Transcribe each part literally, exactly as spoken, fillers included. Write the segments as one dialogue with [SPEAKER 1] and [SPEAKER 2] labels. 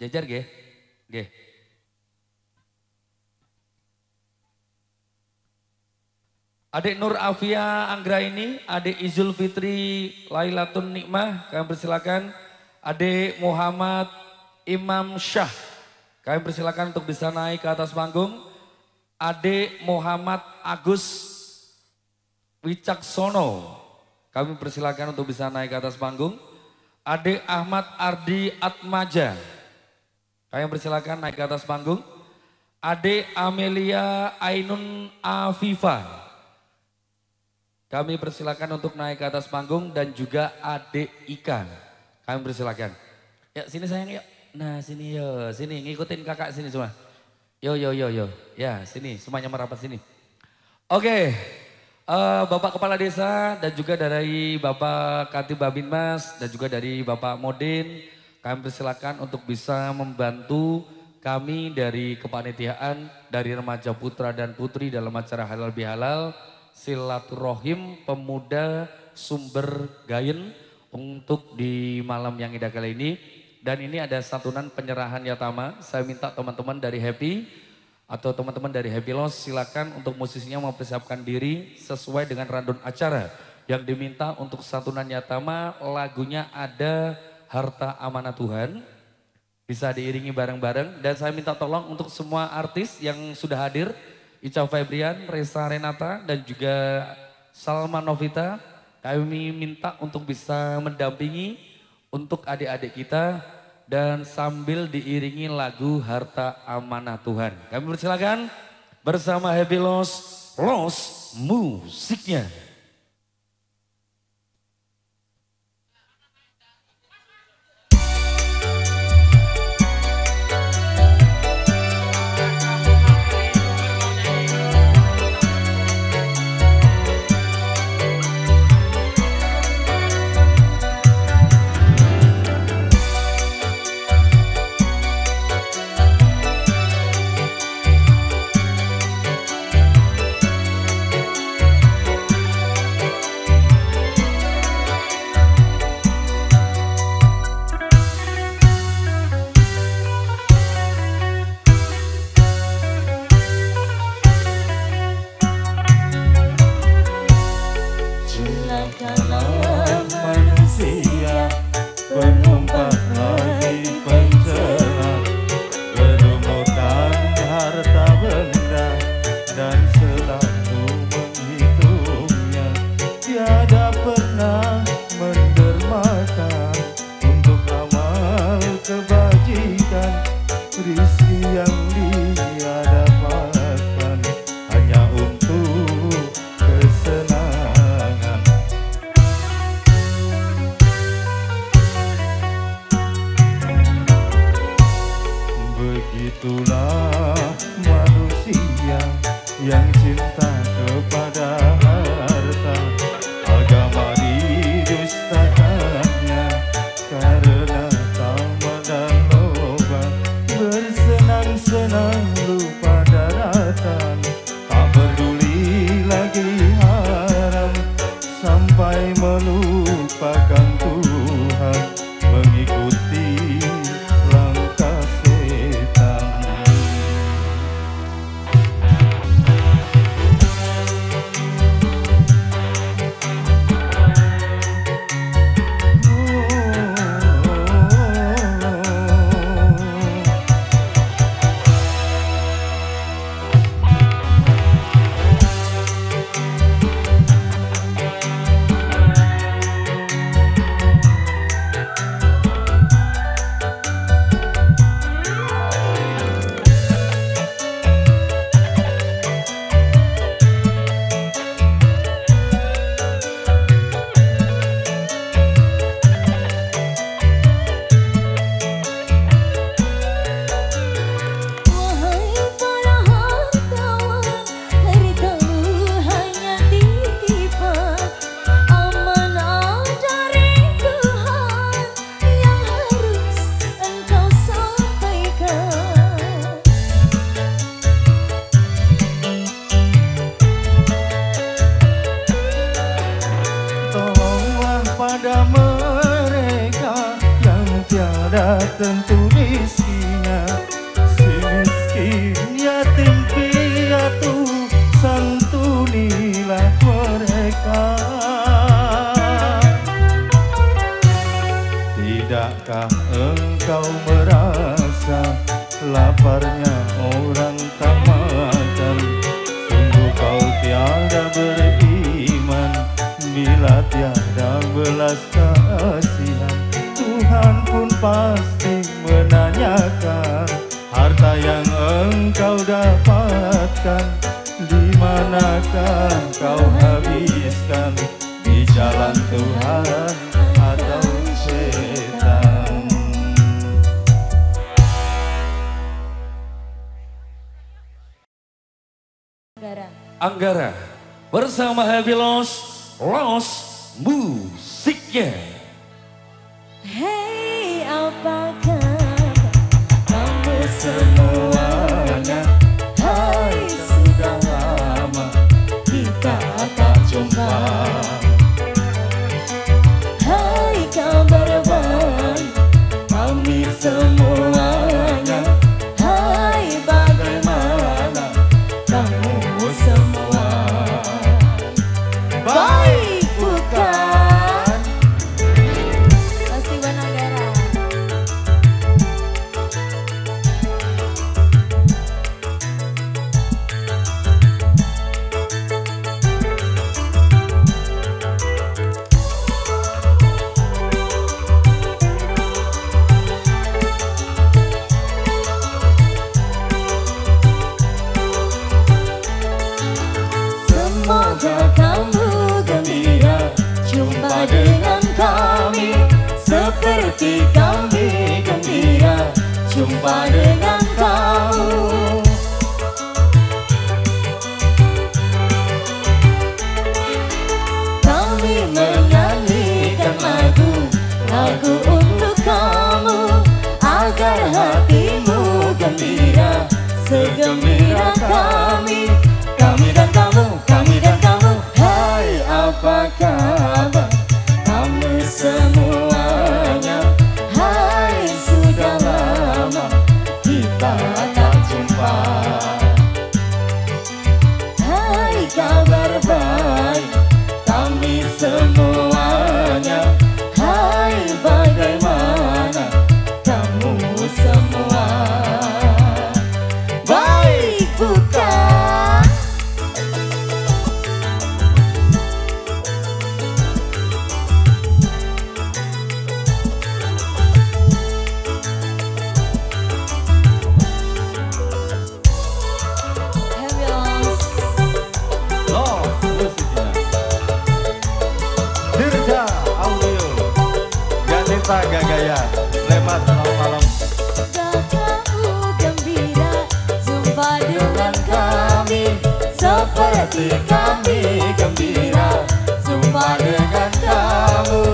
[SPEAKER 1] Jajar ge. Ge. Adik Nur Afia Anggraini, Adik Izul Fitri Lailatun Nikmah, kami persilakan. Adik Muhammad Imam Syah, kami persilakan untuk bisa naik ke atas panggung. Adik Muhammad Agus Wicaksono, kami persilakan untuk bisa naik ke atas panggung. Adik Ahmad Ardi Atmaja, kami persilakan naik ke atas panggung. Adik Amelia Ainun Afifa, kami persilakan untuk naik ke atas panggung. Dan juga Adik Ika, kami persilakan. Ya sini sayang yuk. Nah sini yo, sini ngikutin kakak sini semua. Yo yo yo yo, ya sini semuanya merapat sini. Oke, uh, Bapak Kepala Desa dan juga dari Bapak Katib Babinmas dan juga dari Bapak Modin, kami persilakan untuk bisa membantu kami dari kepanitiaan dari remaja putra dan putri dalam acara halal bihalal silaturahim pemuda Sumber Gayen untuk di malam yang indah kali ini. Dan ini ada santunan penyerahan yatama. Saya minta teman-teman dari Happy atau teman-teman dari Happy Loss silakan untuk musisinya mempersiapkan diri sesuai dengan rundown acara. Yang diminta untuk santunan yatama lagunya ada Harta Amanah Tuhan. Bisa diiringi bareng-bareng. Dan saya minta tolong untuk semua artis yang sudah hadir. Ica Febrian, Reza Renata dan juga Salma Novita. Kami minta untuk bisa mendampingi untuk adik-adik kita dan sambil diiringi lagu Harta Amanah Tuhan. Kami persilakan bersama Happy Loss, Loss musiknya.
[SPEAKER 2] Karena tamak dan loba bersenang-senang tentu rizkinya. Si miskin yatim piatu santunilah mereka. Tidakkah engkau merasa laparnya orang tak makan? Sungguh kau tiada beriman bila tiada belas kasihan. Tuhan pun pasti menanyakan harta yang engkau dapatkan, di manakah kau habiskan, di jalan Tuhan atau setan.
[SPEAKER 3] Anggara.
[SPEAKER 1] Anggara bersama Happy Los Los musiknya.
[SPEAKER 3] Hey, apakah kamu semuanya? Hai, sudah lama kita tak jumpa. Hai, kabar baik kami semuanya. Hai, bagaimana kamu semua? Baik bukan? Pasti Bananggara. Semoga kamu gembira jumpa dengan kami, seperti kami gembira jumpa dengan kamu. Kami menyanyikan lagu, lagu untuk kamu, agar hatimu gembira, segembira kami. Kami dan kamu, kami dan kamu. Hai, apa kabar kamu semuanya? Hai, sudah lama kita tak jumpa. Hai, kabar baik kami semuanya. Hai, bagaimana kamu semua? Baik bukan?
[SPEAKER 2] Los musiknya. Dirja Audio Ganita Gagaya Lemat selamat malam.
[SPEAKER 3] Kamu gembira jumpa dengan kami, seperti kami gembira jumpa dengan kamu.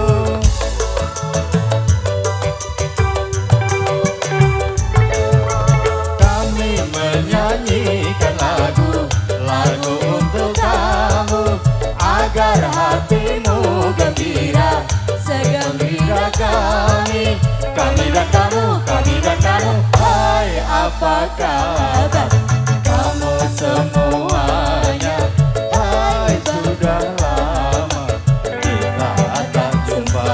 [SPEAKER 2] Kami menyanyikan lagu, lagu untuk kamu, agar hatimu gembira, segembira kami. Kami dan kamu, kami dan kamu. Hai, apa kabar kamu semuanya? Hai, sudah lama kita tak jumpa.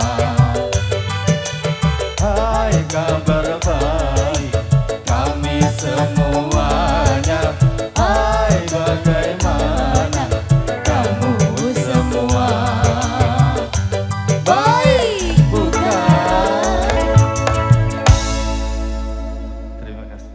[SPEAKER 2] Hai, kabar baik kami semuanya. Hai, bagaimana kamu semua? Baik bukan? Terima kasih.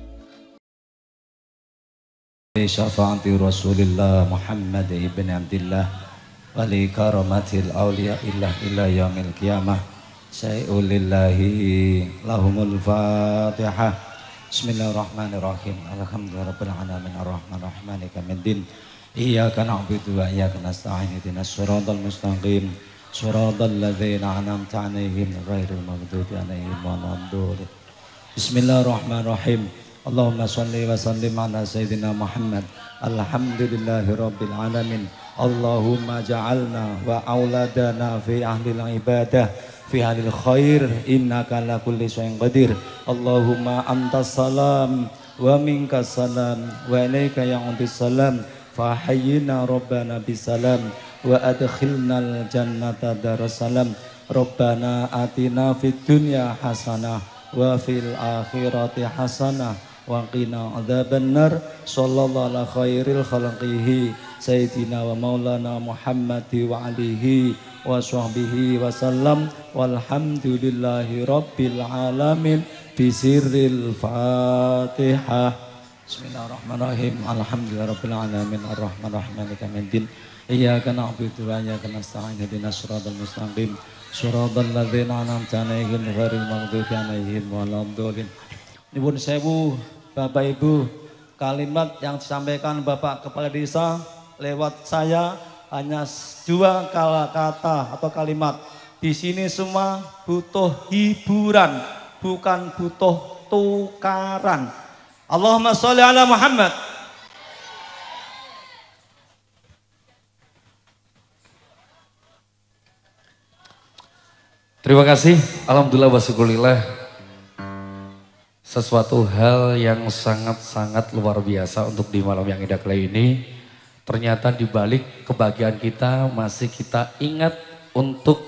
[SPEAKER 4] Syafaati Rasulillah Muhammad ibn Abdillah wali karamatil awliya illah ila yaumil qiyamah. Syai'ulillahi lahumul fatihah. Bismillahirrahmanirrahim. Alhamdulillahirabbil alamin arrahmanir rahim maliki yaumiddin. Iyyaka na'budu wa iyyaka nasta'in ihdinas siratal mustaqim. Siratal ladzina an'amta 'alaihim ghairil maghdubi 'alaihim waladdallin. Bismillahirrahmanirrahim. Allahumma salli wa sallim ala sayyidina Muhammad. Alhamdulillahi rabbil alamin. Allahumma ja'alna wa auladana fi ahlil ibadah fi halil khair innaka ala kulli syai'in qadir. Allahumma antas salam wa minkas salam wa ilaika ya'udus salam fa hayyina rabbana bisalam wa adkhilnal jannata darussalam. Rabbana atina fid dunya hasanah wa fil akhirati hasanah wa qina adzabannar. Sallallahu ala khairil khalqihi sayyidina wa maulana Muhammadi wa alihi wa sahbihi wa sallam walhamdulillahi rabbil alamin bisirril Fatihah. Bismillahirrahmanirrahim. Alhamdulillahi rabbil alamin arrahmanirrahim maliki yaumiddin. Iyyaka na'budu wa iyyaka nasta'in ihdinas siratal mustaqim siratal ladzina an'amta 'alaihim ghairil maghdubi 'alaihim waladdallin. Nyuwun sewu Bapak Ibu, kalimat yang disampaikan Bapak Kepala Desa lewat saya hanya dua kata atau kalimat. Di sini semua butuh hiburan, bukan butuh tukaran. Allahumma sholli ala Muhammad.
[SPEAKER 1] Terima kasih, alhamdulillah wa syukurillah. Sesuatu hal yang sangat-sangat luar biasa untuk di malam yang indah kali ini. Ternyata di balik kebahagiaan kita masih kita ingat untuk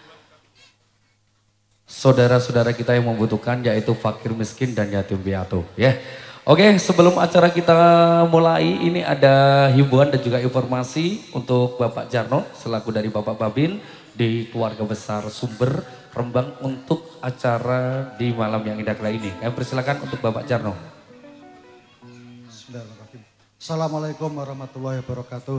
[SPEAKER 1] saudara-saudara kita yang membutuhkan, yaitu fakir miskin dan yatim piatu, ya. Oke, sebelum acara kita mulai, ini ada himbauan dan juga informasi untuk Bapak Jarno selaku dari Bapak Babin di keluarga besar Sumber Rembang untuk acara di malam yang indah kali ini. Kami persilakan untuk Bapak Jarno.
[SPEAKER 5] Bismillahirrahmanirrahim. Assalamualaikum warahmatullahi wabarakatuh.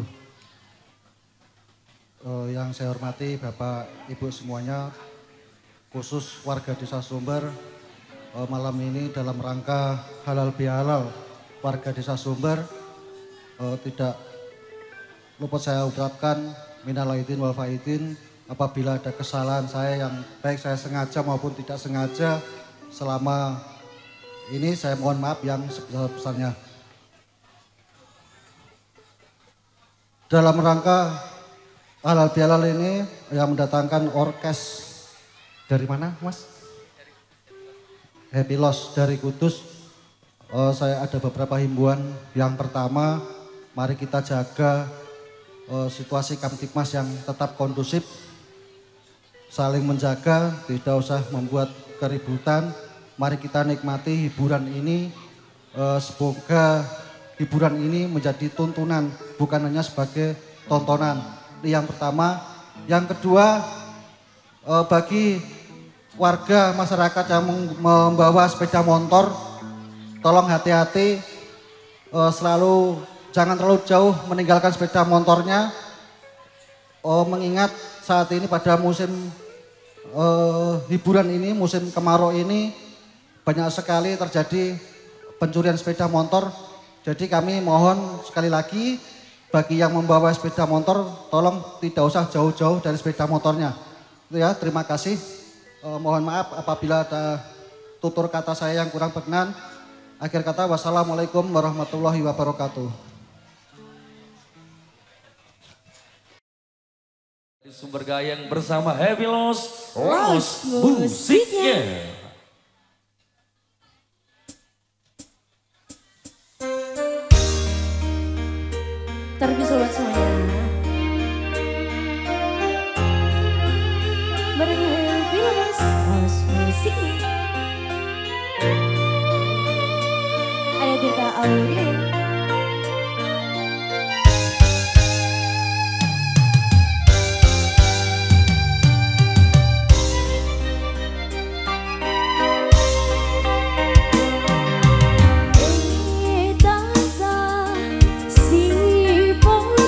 [SPEAKER 5] Uh, yang saya hormati Bapak Ibu semuanya, khusus warga Desa Sumber, uh, malam ini dalam rangka halal bihalal warga Desa Sumber, uh, tidak luput saya ucapkan minal aidin wal faidin apabila ada kesalahan saya yang baik saya sengaja maupun tidak sengaja. Selama ini saya mohon maaf yang sebesar-besarnya. Dalam rangka halal bihalal ini yang mendatangkan orkes dari mana Mas? Happy Loss dari Kudus. Uh, saya ada beberapa himbauan. Yang pertama, mari kita jaga uh, situasi Kamtipmas yang tetap kondusif, saling menjaga, tidak usah membuat keributan. Mari kita nikmati hiburan ini. Uh, semoga hiburan ini menjadi tuntunan, bukan hanya sebagai tontonan. Yang pertama. Yang kedua, uh, bagi warga masyarakat yang membawa sepeda motor, tolong hati-hati, uh, selalu jangan terlalu jauh meninggalkan sepeda motornya. Uh, mengingat saat ini pada musim uh, hiburan ini, musim kemarau ini, banyak sekali terjadi pencurian sepeda motor. Jadi kami mohon sekali lagi, bagi yang membawa sepeda motor, tolong tidak usah jauh-jauh dari sepeda motornya. Itu ya, terima kasih. Uh, mohon maaf apabila ada tutur kata saya yang kurang berkenan. Akhir kata, wassalamualaikum warahmatullahi wabarakatuh.
[SPEAKER 1] Sumber Gayeng bersama Happy Loss, Loss musiknya.
[SPEAKER 3] Terlebih sobat semuanya, bareng Happy Loss, Loss musiknya. Ayo kita audio.
[SPEAKER 6] For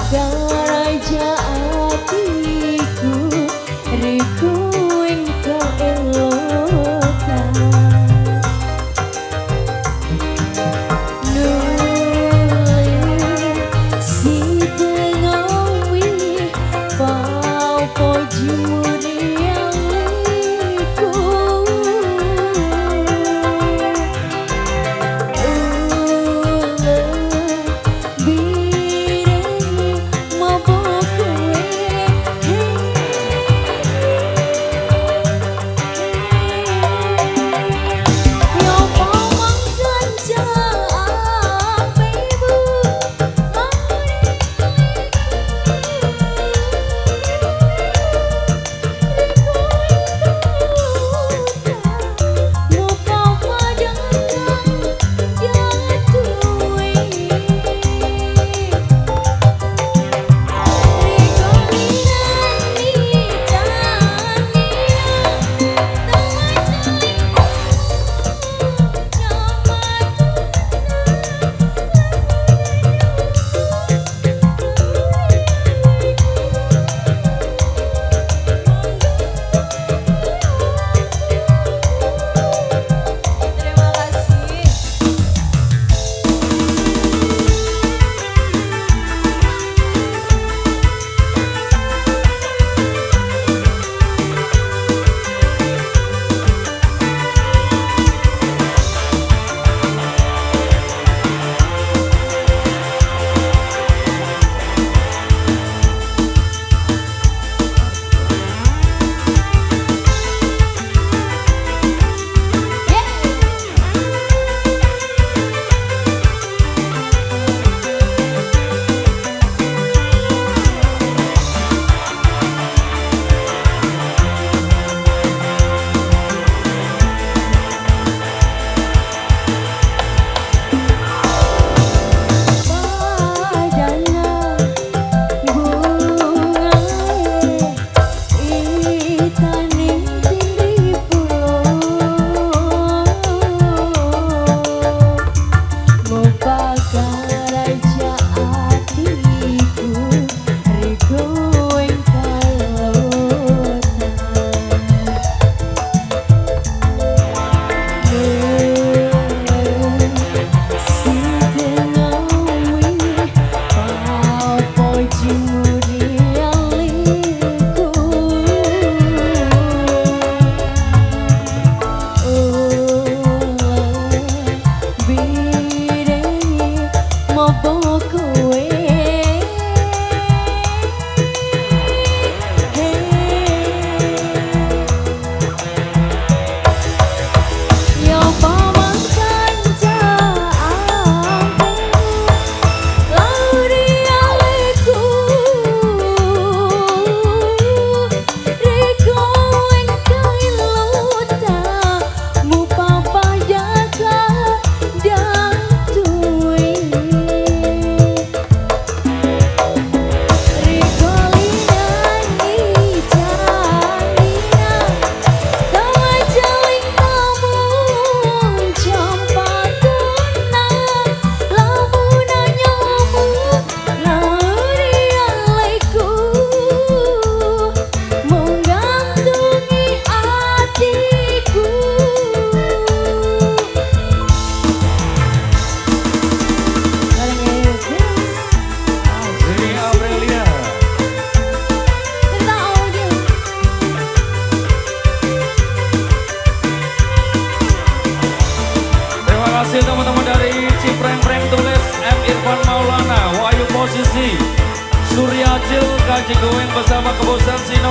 [SPEAKER 1] Kaji Goeng bersama Kebosan Sino,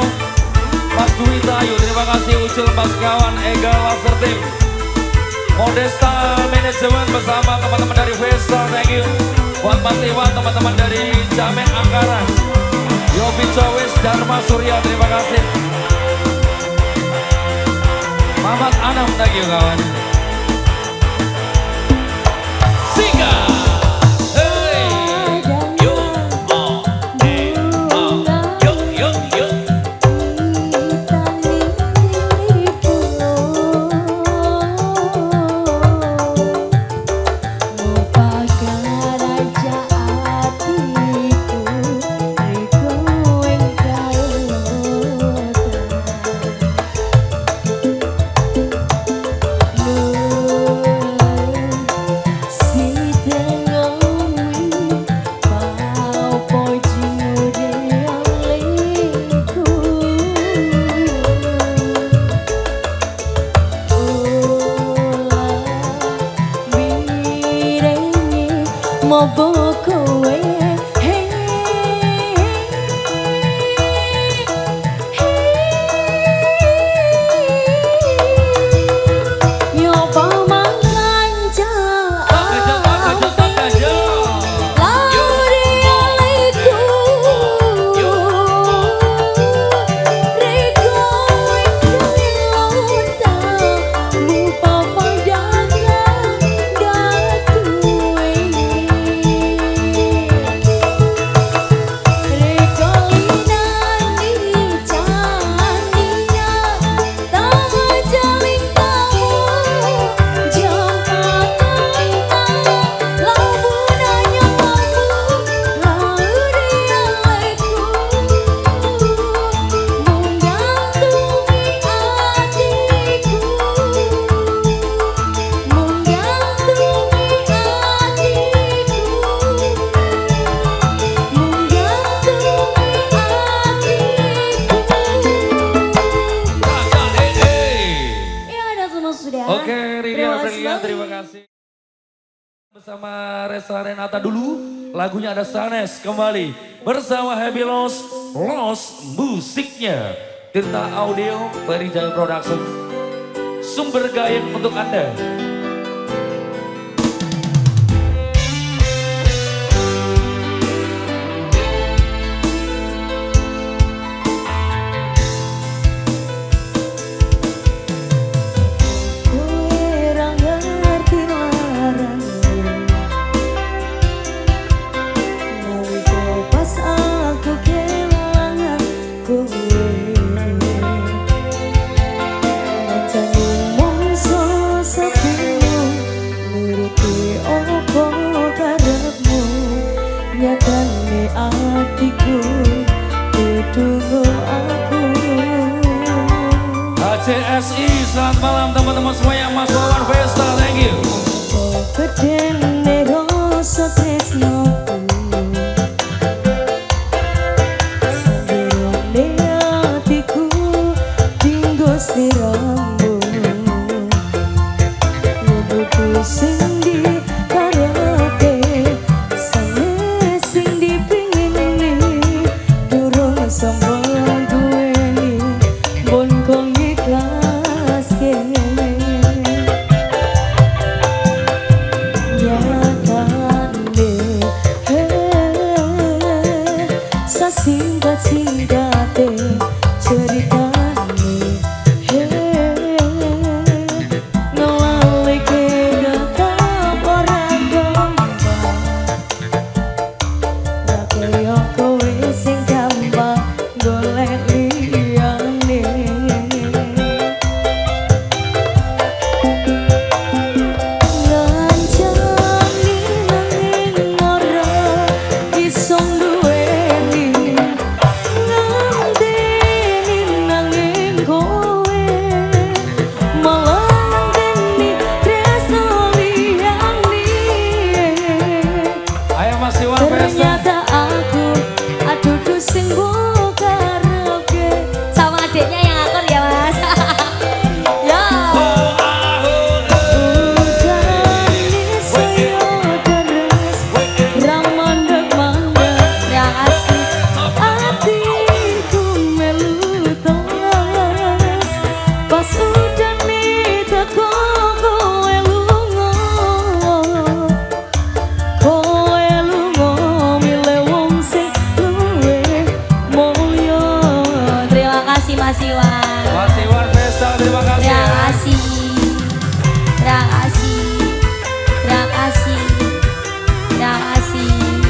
[SPEAKER 1] Mas Dwi Tayu, terima kasih Ucul Mas Kawan Ega Laser Team, Modesta Manajemen bersama teman-teman dari Vesta, thank you. Buat Mas Iwan, teman-teman dari Jamet Angkara, Yopi Cowes, Dharma Surya, terima kasih. Mamat Anam, thank you kawan. Singa.
[SPEAKER 3] Raja hatiku
[SPEAKER 1] bersama Resa Renata dulu, lagunya ada Sanes kembali bersama Happy Loss, Loss musiknya Tirta Audio, Ferry Jaya Production, sumber gayeng untuk Anda.
[SPEAKER 3] Nyatane hatiku ditunggu aku.
[SPEAKER 1] H C S I, selamat malam teman-teman semua yang Mas Wawan Festa, thank you.
[SPEAKER 3] Oh gedene rasa tresnoku, sendiriane hatiku tinggo sliramu. Nyebutu sing dikarepe sombong duweni bon kong ikhlas kene nyatane sasingkat-singkate ceritane ngelalike tetap orang gampang ra kaya kowe sing gampang golek liyane. Ngancani nanging ora iso duweni, ngandeni nanging kowe malah ngandeni tresno liyane.
[SPEAKER 1] Ayo Mas Iwan Festa.
[SPEAKER 3] Ternyata aku aduh sing adiknya yang akur ya Mas. Ya. Udane saya deres ramandek mandek ya asik hatiku melu telas pas udane teko kowe lunga kowe lunga milih wong sing luwe mulya. Terima kasih Mas Iwan.
[SPEAKER 1] Mas Iwan Festa, terima kasih.
[SPEAKER 3] Terima kasih. Terima kasih. Terima kasih. Terima kasih.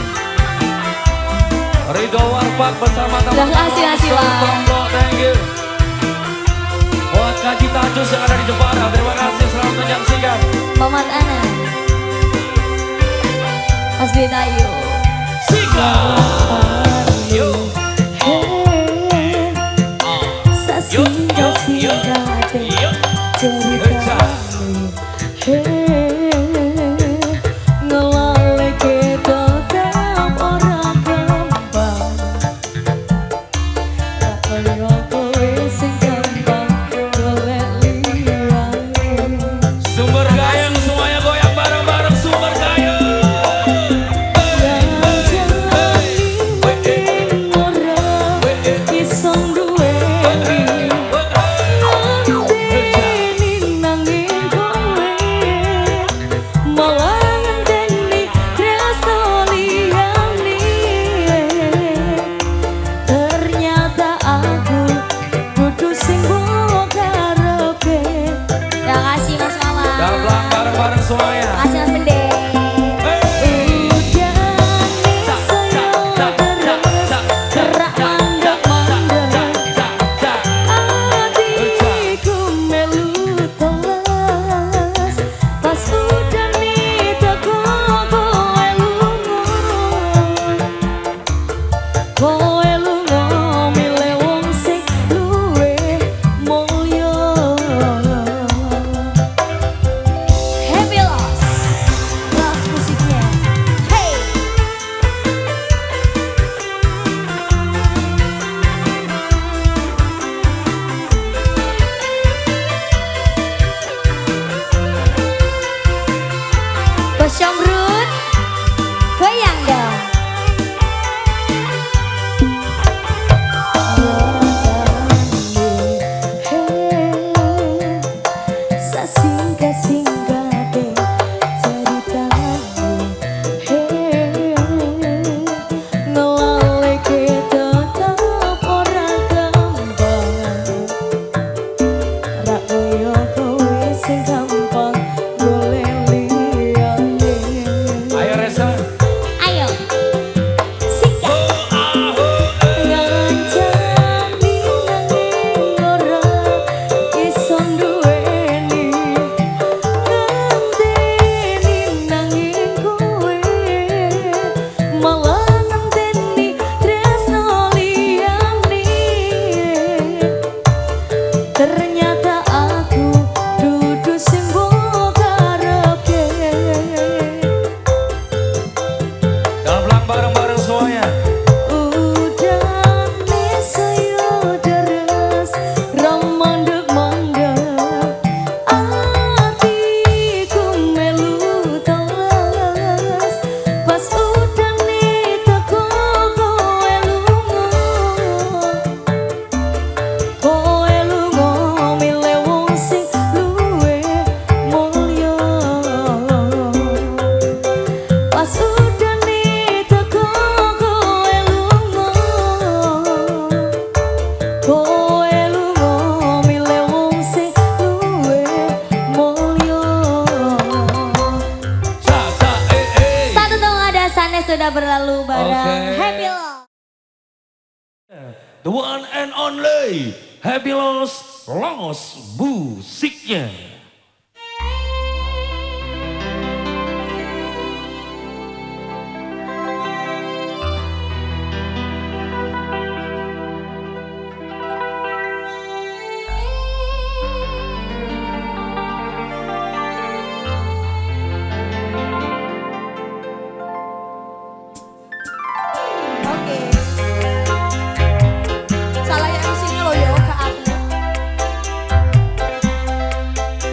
[SPEAKER 1] Ridho Warpak bersama teman-teman.
[SPEAKER 3] Terima kasih Mas Iwan.
[SPEAKER 1] Tombol, thank you. Buat Kaji Tajus yang ada di Jepara, terima kasih, selamat menyaksikan.
[SPEAKER 3] Mamat Ana. Mas Betayu.
[SPEAKER 1] Sika. Yo.
[SPEAKER 3] Singkat-singkate ceritane ngelalike tetap ora gampang ra kaya kowe sing gampang golek liyane.
[SPEAKER 1] Sumber gayeng semuanya goyang bareng-bareng, sumber gayeng.
[SPEAKER 3] Yang jani
[SPEAKER 1] the one and only Happy Loss Loss musiknya.
[SPEAKER 3] Salah ya M C-nya loh yo ke aku.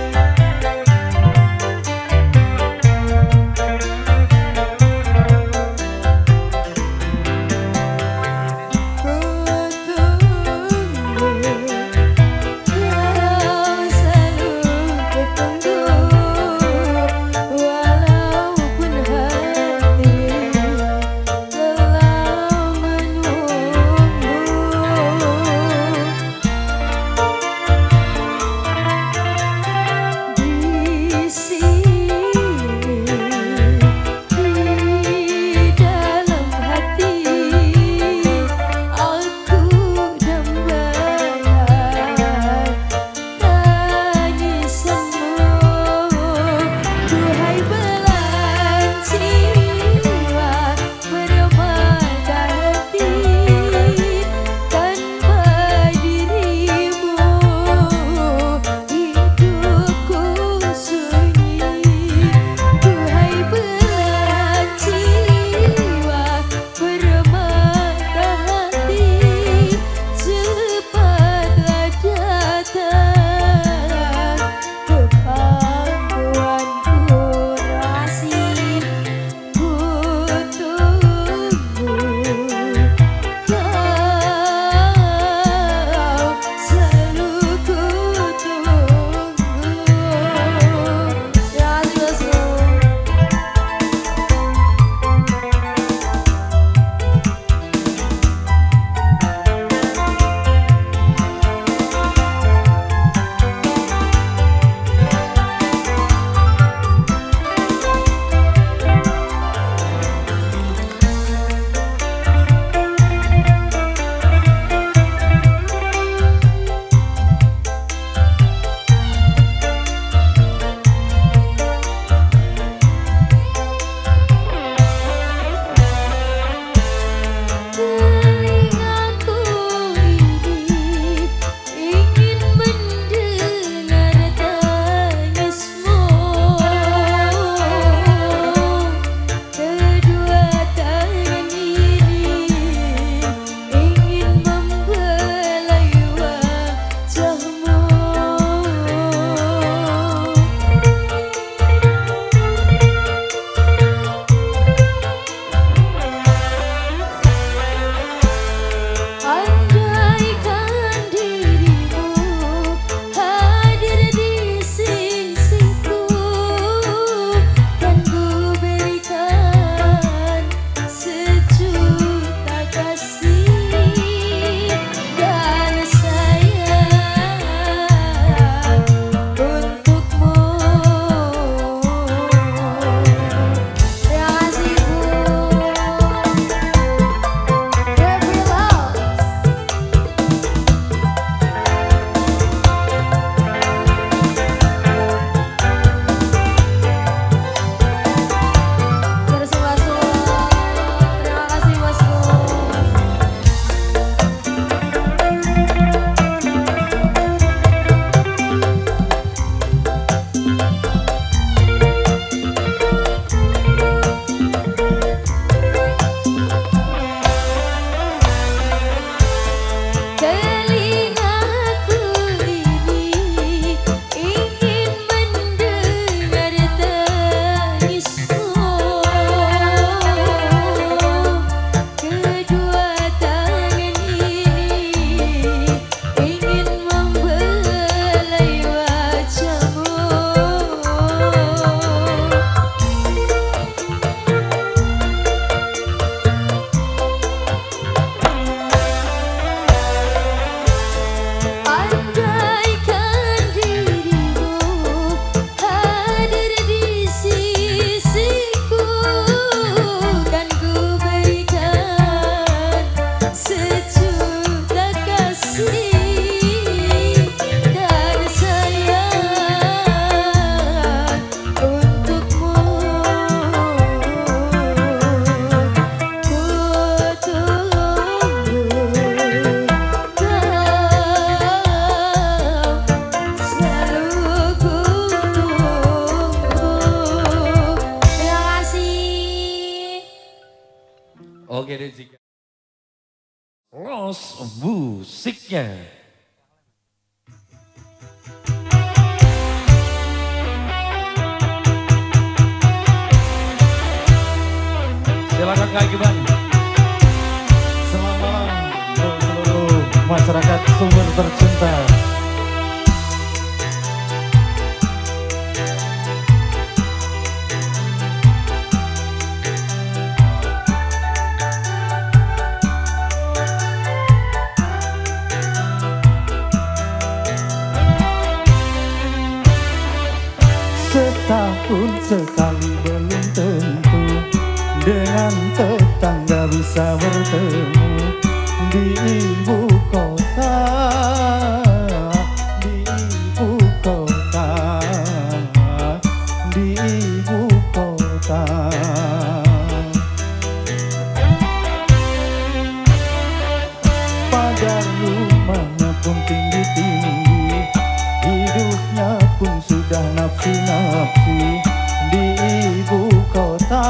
[SPEAKER 1] Los musiknya. Silakan Kak Giban.
[SPEAKER 2] Selamat malam untuk seluruh masyarakat Sumber tercinta. Setahun sekali belum tentu dengan tetangga bisa bertemu di ibu kota, di ibu kota, di ibu kota. Pada rumahnya pun tinggi-tinggi, hidupnya pun sudah nafsi-nafsi di ibu kota,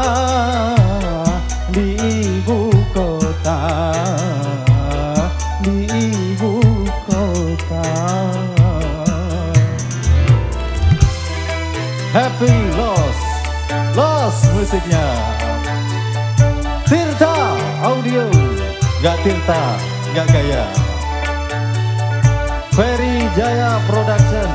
[SPEAKER 2] di ibu kota, di ibu kota. Happy Loss, Loss musiknya. Tirta Audio, gak Tirta, gak gaya. Ferry Jaya Production.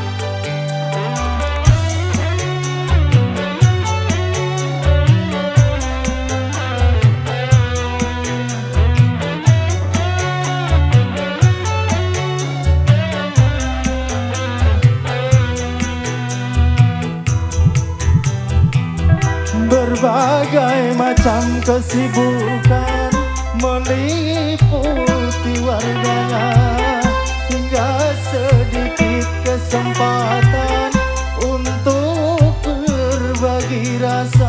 [SPEAKER 2] Berbagai macam kesibukan meliputi warganya, hingga sedikit kesempatan untuk berbagi rasa.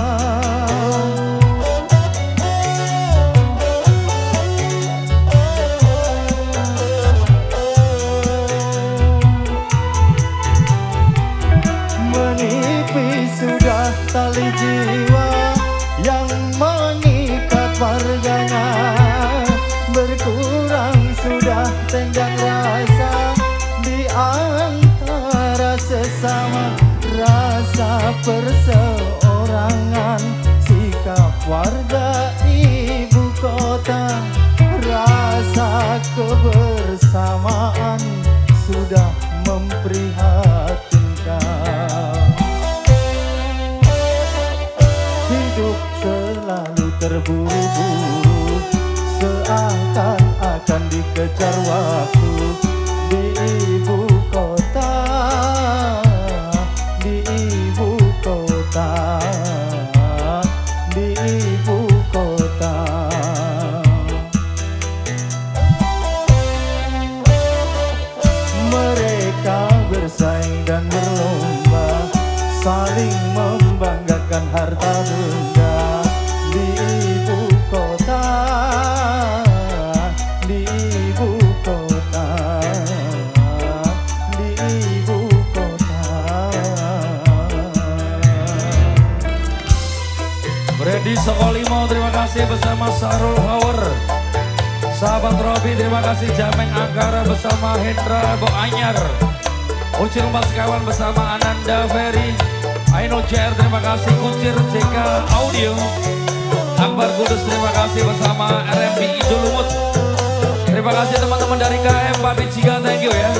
[SPEAKER 2] Menipis sudah tali jiwa yang mengikat warganya, berkurang sudah tenggang rasa di antara sesama, rasa perseorangan, sikap warga ibu kota, rasa kebersamaan sudah memprihatinkan. Hidup selalu terburu-buru, seakan-akan dikejar waktu di ibu kota, di ibu kota, di ibu kota. Mereka bersaing dan berlomba, saling membanggakan harta benda di ibu kota, di ibu kota, di ibu kota.
[SPEAKER 1] Brady Sokolimo terima kasih bersama Sarul Power. Sahabat Robi terima kasih, Jameng Angkara bersama Hendra Bo Anyar. Ucil Mas Kawan bersama Ananda Ferry. Aino J R terima kasih, Kucir J K Audio. Akbar Kudus terima kasih bersama R M B Ijo Lumut. Terima kasih teman-teman dari K M Pamit Ciga, thank you ya.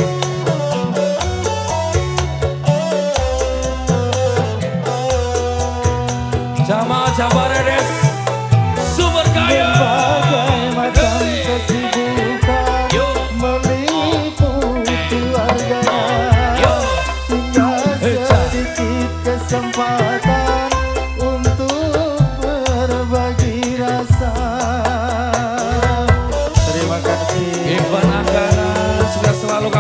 [SPEAKER 1] Jamaah Jabaredes Sumber Kaya.
[SPEAKER 2] Berbagai macam kesibukan meliputi warganya, hingga sedikit kesempatan untuk berbagi rasa. Terima kasih.
[SPEAKER 1] Ivan Angkara sudah selalu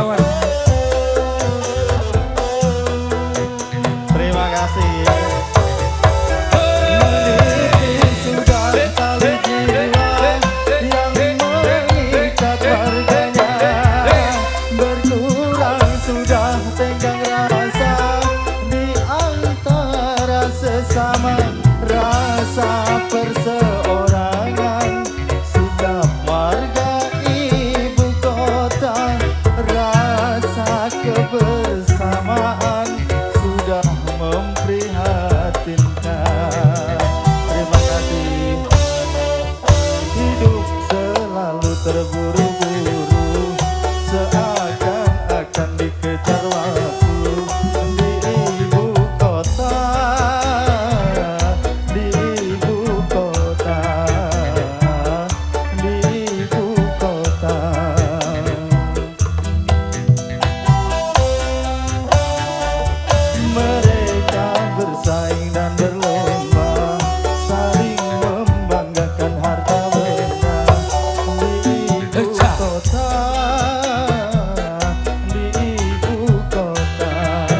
[SPEAKER 2] terburu-buru, seakan-akan dikejar waktu di ibu kota, di ibu kota, di ibu kota. Mereka bersaing dan berlomba, saling membanggakan harta benda di ibu kota, di ibu kota,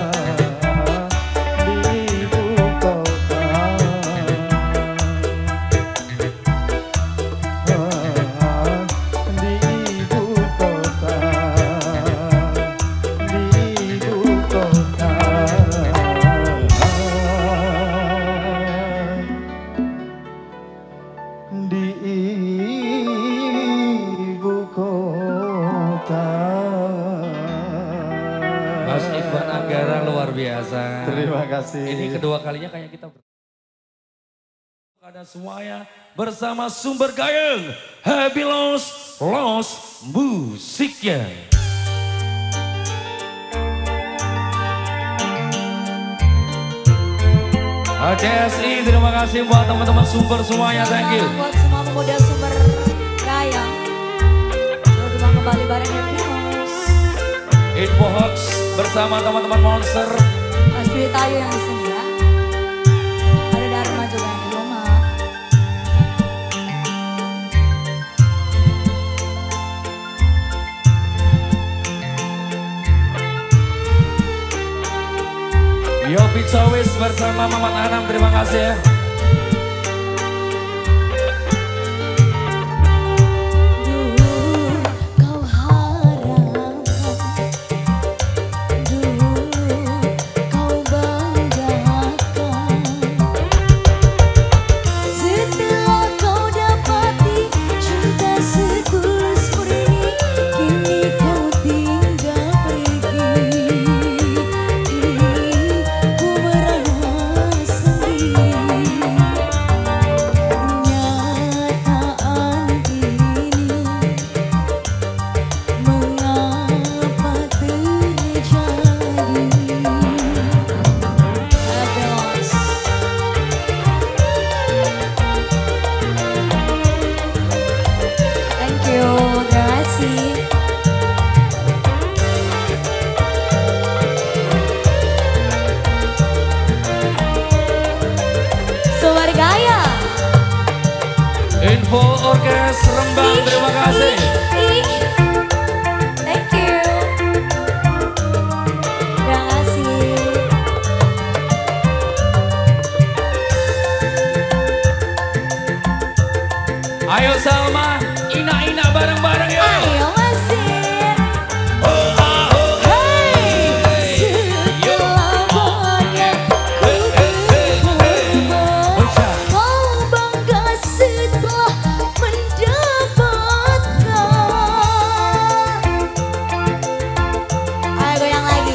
[SPEAKER 2] di ibu kota. Di ibu kota, di ibu kota. Di ibu kota.
[SPEAKER 1] Mas Ivan Anggara luar biasa.
[SPEAKER 2] Terima kasih.
[SPEAKER 1] Ini kedua kalinya kayak kita ber- ada semuanya bersama Sumber Gayeng Happy Loss Loss musiknya. H S I terima kasih buat teman-teman Sumber semuanya, thank you.
[SPEAKER 3] Buat semua pemuda Sumber Gayeng. Berjumpa kembali bareng Happy House.
[SPEAKER 1] Info Hoax bersama teman-teman Monster.
[SPEAKER 3] Mas Dwi Tayu yang di sini ya. Ada Dharma juga yang di rumah.
[SPEAKER 1] Yopi Cowis bersama Mamat Anam, terima kasih ya.
[SPEAKER 3] Dulu kau harapkan, dulu kau banggakan, setelah kau dapati cinta setulus murni, kini kau tinggal pergi. Ku merana sendiri. Kenyataan ini mengapa terjadi? Ados. Thank you, terima kasih. Sumber Gayeng.
[SPEAKER 1] Info Orkes Rembang, terima kasih.
[SPEAKER 3] Thank you. Terima kasih.
[SPEAKER 1] Ayo Salma, ina-ina bareng-bareng yuk.
[SPEAKER 3] Ayo Masir.
[SPEAKER 1] Oh, ah, oh,
[SPEAKER 3] Hey. Setelah banyak ku berkorban, kau bangga setelah mendapatkan. Ayo goyang lagi.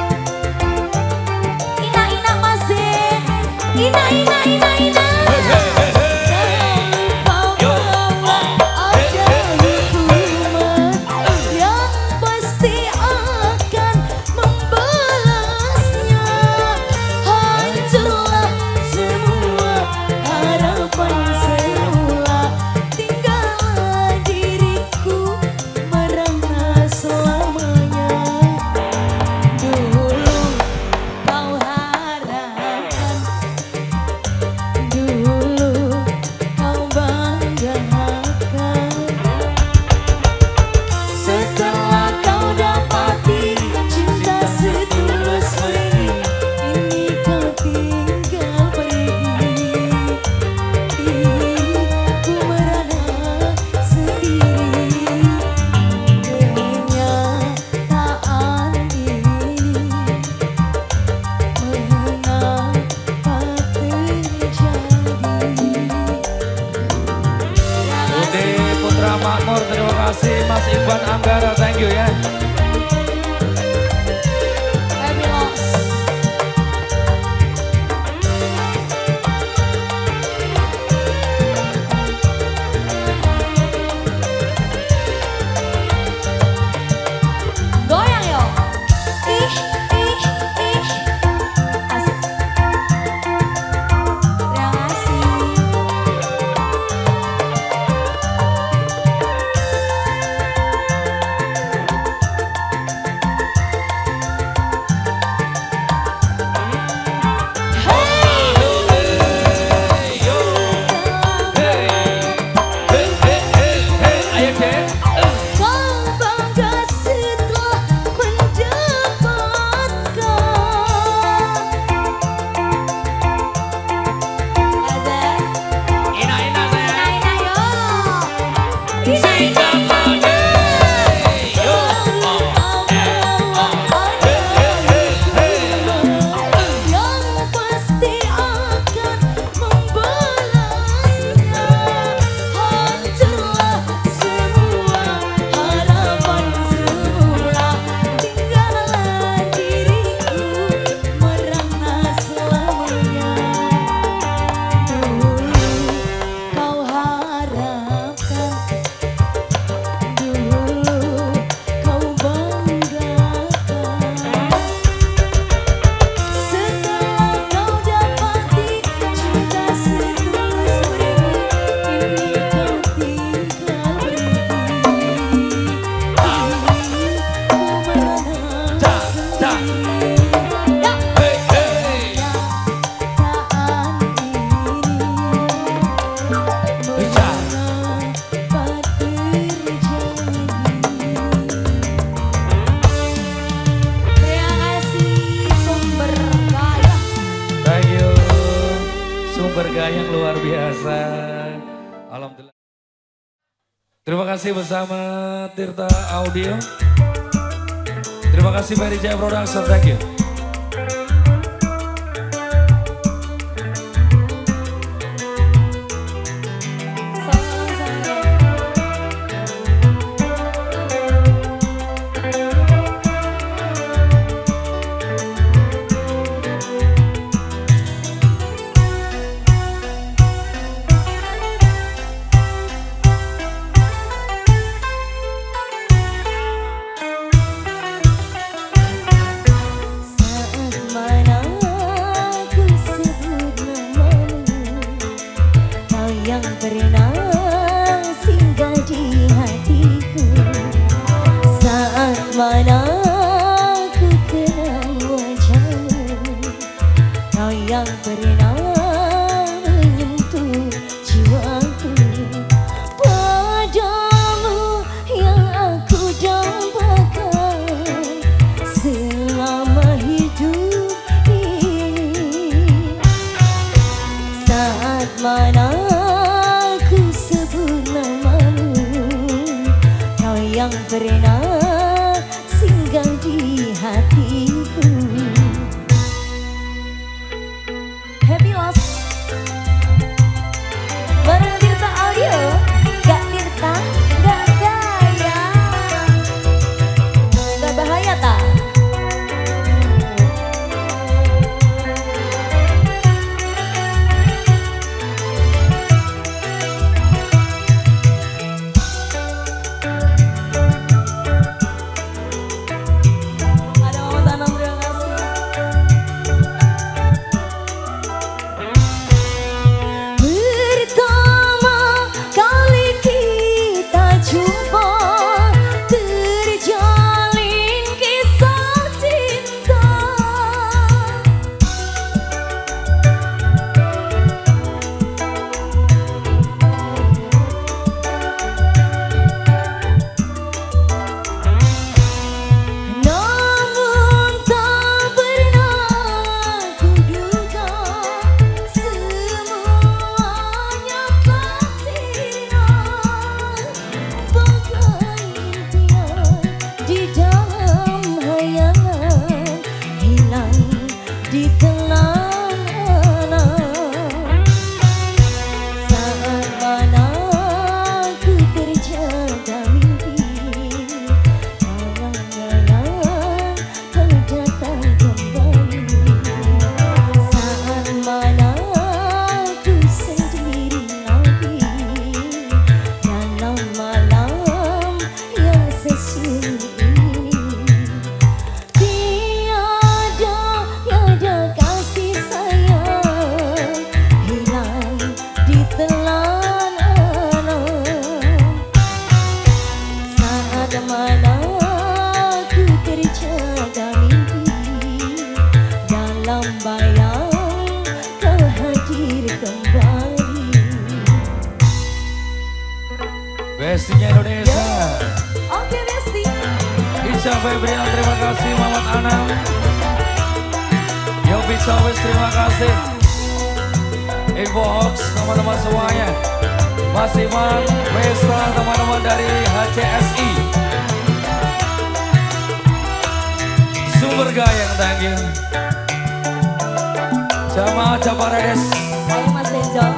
[SPEAKER 3] Ina-ina Masir. Ina-ina, ina-ina.
[SPEAKER 1] Mas Ivan Anggara, thank you ya.
[SPEAKER 3] Happy Loss.
[SPEAKER 1] Yang luar biasa. Alhamdulillah. Terima kasih bersama Tirta Audio. Terima kasih Ferry Jaya Production. Thank you.
[SPEAKER 3] Mana ku kenal wajahmu, kau yang pernah menyentuh jiwaku. Padamu yang aku dambakan selama hidup ini. Saat mana ku sebut namamu, kau yang pernah singgah di hatiku. Happy Loss bareng Tirta Audio. Gak Tirta, gak gaya, gak bahaya tak?
[SPEAKER 1] Bestinya Indonesia.
[SPEAKER 3] Oke Besti.
[SPEAKER 1] Ica Febrian, terima kasih. Muhammad Anam. Yopi Cawis, terima kasih. Infox, teman-teman semuanya. Mas Iman, Westa, teman-teman Gayang, thank you. Jamaah Jabarades.
[SPEAKER 3] Ayo Mas Benjo.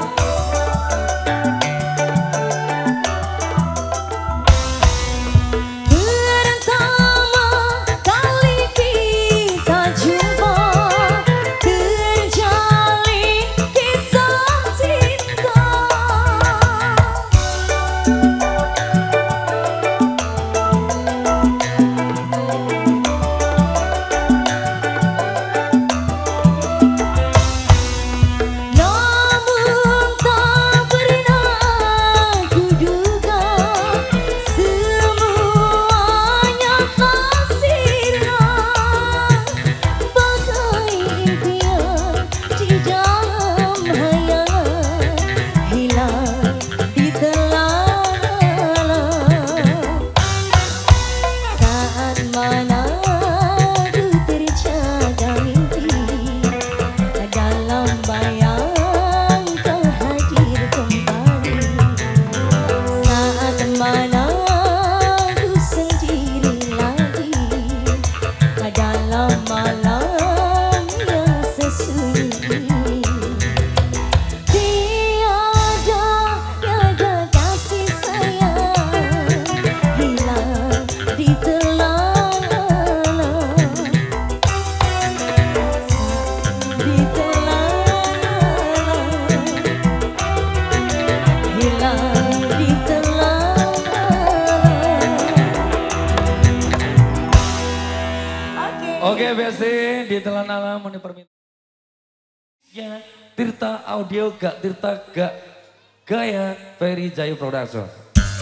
[SPEAKER 1] Oke Besti, ditelan alam mau diperminta. Ya, Tirta Audio gak Tirta gak Gaya Ferry Jayu Production.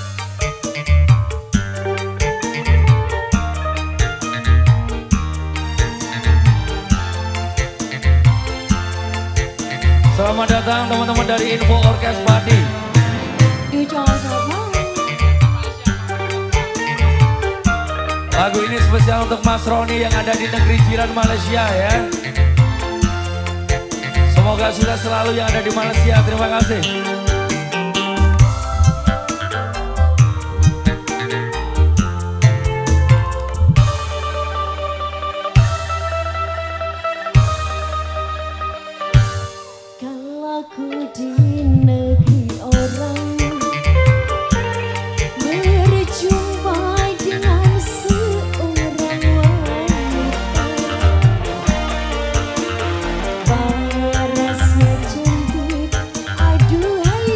[SPEAKER 1] Selamat datang teman-teman dari Info Orkes Padi. Lagu ini spesial untuk Mas Roni yang ada di negeri jiran Malaysia ya. Semoga sukses selalu yang ada di Malaysia. Terima kasih.
[SPEAKER 3] Kalau ku di negeri orang
[SPEAKER 6] Aduhai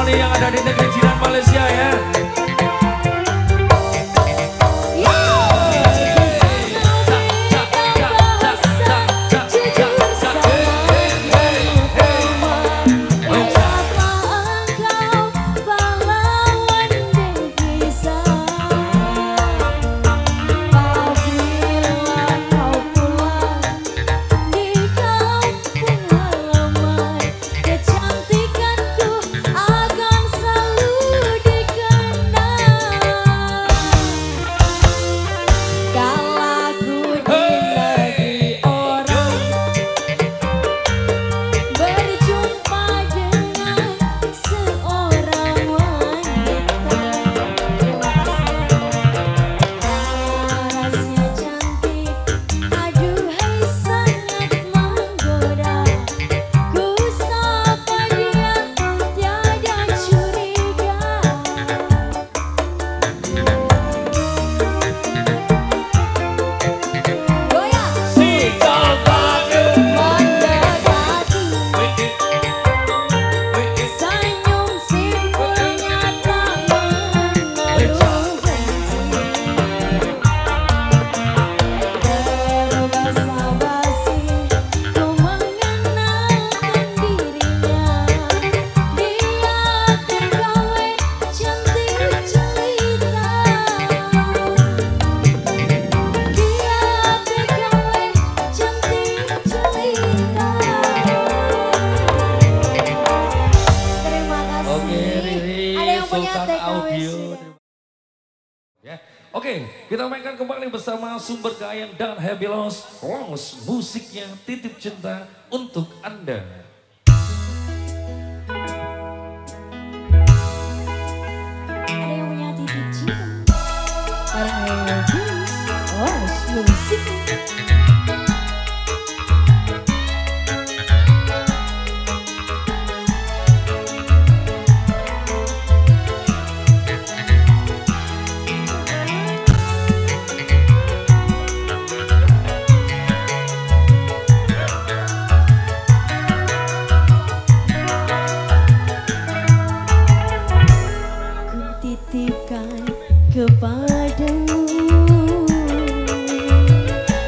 [SPEAKER 1] nih yang ada di negeri jiran Malaysia ya. Oke, kita mainkan kembali bersama Sumber Gayang dan Happy Loss. Loss musiknya Titip Cinta untuk Anda.
[SPEAKER 3] Ada yang punya titip cinta? Para Happy Loss musiknya.
[SPEAKER 6] Titipkan kepadamu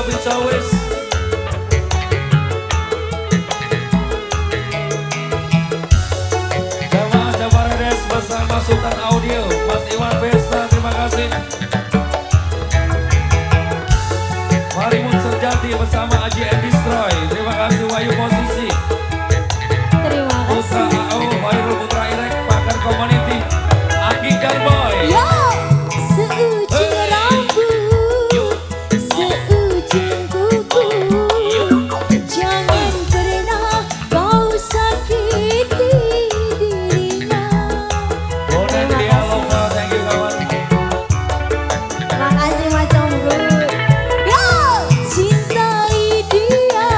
[SPEAKER 1] Picawis. Jamaah Jabaredes bersama Sultan Audio, Mas Iwan Besta, terima kasih. Marimun Sejati bersama Aji Endistroy, terima kasih Wayu Posisi.
[SPEAKER 3] Terima
[SPEAKER 1] Putra
[SPEAKER 3] kasih.
[SPEAKER 1] A O, Wairul Putra Irek, Pakar Community, Agi Garboy.
[SPEAKER 3] Yo, seujung rambut, seujung kuku, jangan pernah kau sakiti dirinya.
[SPEAKER 1] Bonen Dialova, thank you kawan.
[SPEAKER 3] Makasih macam bro. Yo, cintai dia,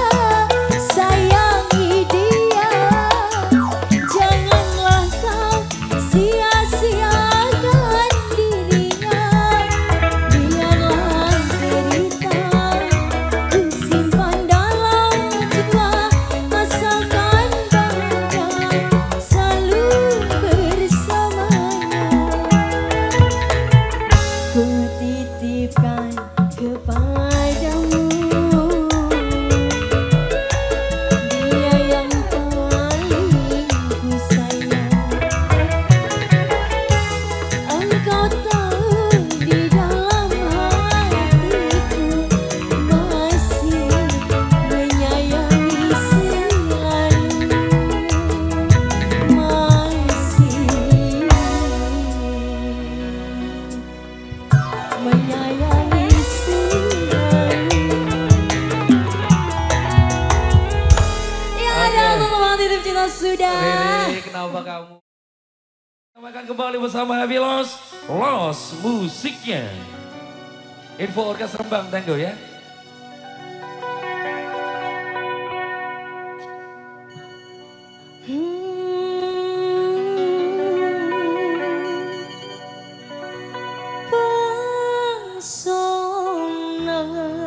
[SPEAKER 3] sayangi dia, janganlah kau sia-siakan dirinya. Biarlah cerita ku simpan dalam jiwa, masakan bahagia selalu bersamanya. Ku titipkan kepadamu dia yang paling ku sayang. Engkau tahu di dalam hatiku masih menyayangi selalu, masih menyayangi selalu. Ya ada teman-teman titip cinta sudah.
[SPEAKER 1] Riri, kenapa kamu? Kita akan kembali bersama Happy Loss, Loss musiknya. Info Orkes Rembang, thank you ya.
[SPEAKER 3] Pesona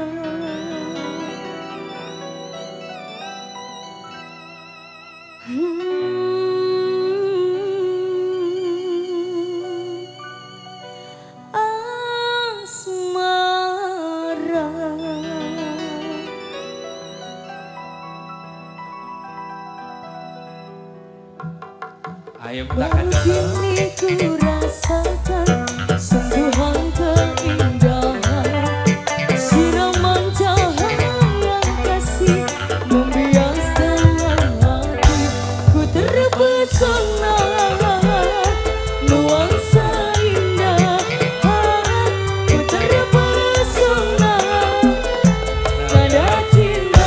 [SPEAKER 3] asmara.
[SPEAKER 1] Ayo mintakan jodoh.
[SPEAKER 3] Begini ku rasakan sungguhan keindahan, siraman cahaya kasih membias dalam hati. Ku terpesona nuansa indah, ku terpesona pada cinta.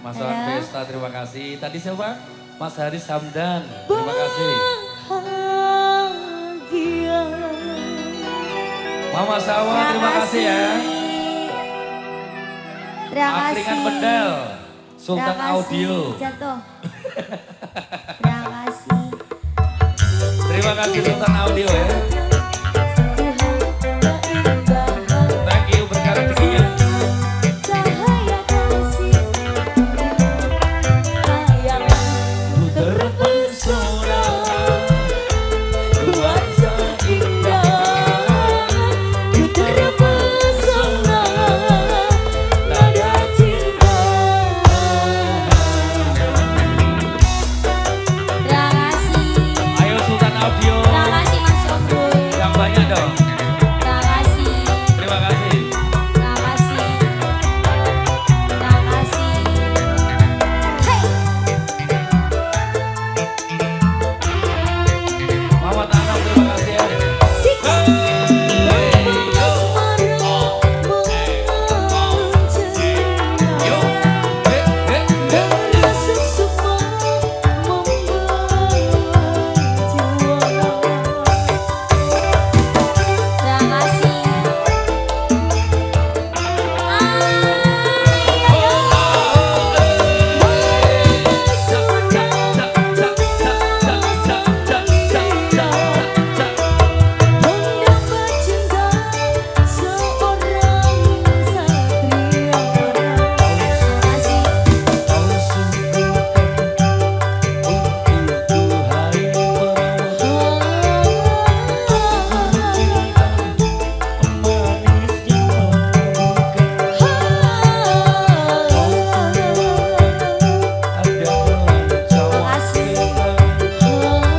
[SPEAKER 1] Mas Wan Besta, terima kasih. Tadi siapa? Mas Haris Hamdan, terima kasih.
[SPEAKER 3] Bahagia.
[SPEAKER 1] Mama Sawa, terima kasih ya.
[SPEAKER 3] Terima kasih.
[SPEAKER 1] Angkringan Bedel, Sultan
[SPEAKER 3] Terima kasih.
[SPEAKER 1] Audio.
[SPEAKER 3] Jatuh. Terima kasih.
[SPEAKER 1] Terima kasih Sultan Audio ya. Thank you berkat rezekinya.
[SPEAKER 3] Cahaya kasih yang terpesona, nuansa indah, ku terpesona, nada cinta. Terima kasih.
[SPEAKER 1] Ayo Sultan Audio.
[SPEAKER 3] Terima kasih Mas Yomboy.
[SPEAKER 1] Yang banyak dong.
[SPEAKER 3] Terima kasih.
[SPEAKER 1] Terima kasih.
[SPEAKER 3] Terima kasih. Terima kasih. Hey.
[SPEAKER 1] Mama Tanam, terima kasih ya.
[SPEAKER 3] Sik.
[SPEAKER 1] Yo. Eh, eh.
[SPEAKER 3] Terima kasih. Mendapat cinta seorang satria. Terima kasih. Terima kasih.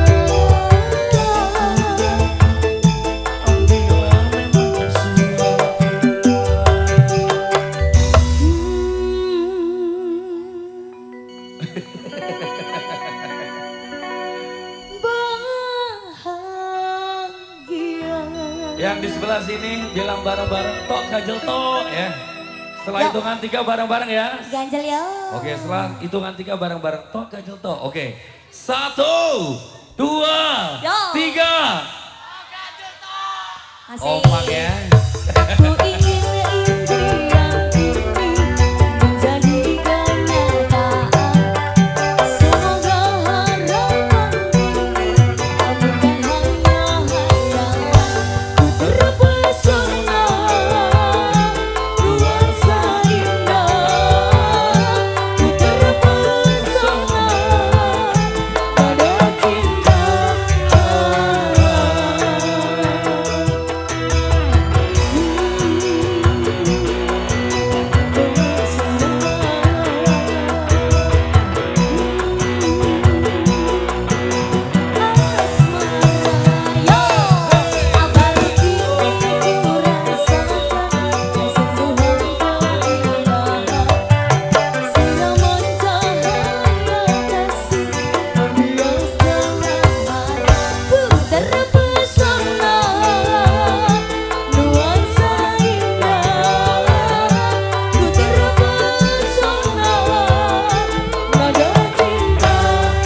[SPEAKER 3] Bahagia.
[SPEAKER 1] Yang di sebelah sini bilang bareng-bareng tok ganjel tok ya. Setelah
[SPEAKER 3] Yo.
[SPEAKER 1] hitungan tiga bareng-bareng ya.
[SPEAKER 3] Ganjel yo.
[SPEAKER 1] Oke, setelah hitungan tiga bareng-bareng tok ganjel tok. Oke. Satu, dua,
[SPEAKER 3] Yo.
[SPEAKER 1] tiga.
[SPEAKER 3] Asik.
[SPEAKER 1] Kompak ya.
[SPEAKER 3] Ku ingin impian ini menjadi kenyataan. Semoga harapan ini bukan hanya hayalan. Ku terpesona nuansa indah. Ku terpesona pada cinta. Terpesona nuansa indah, ku terpesona nada cinta.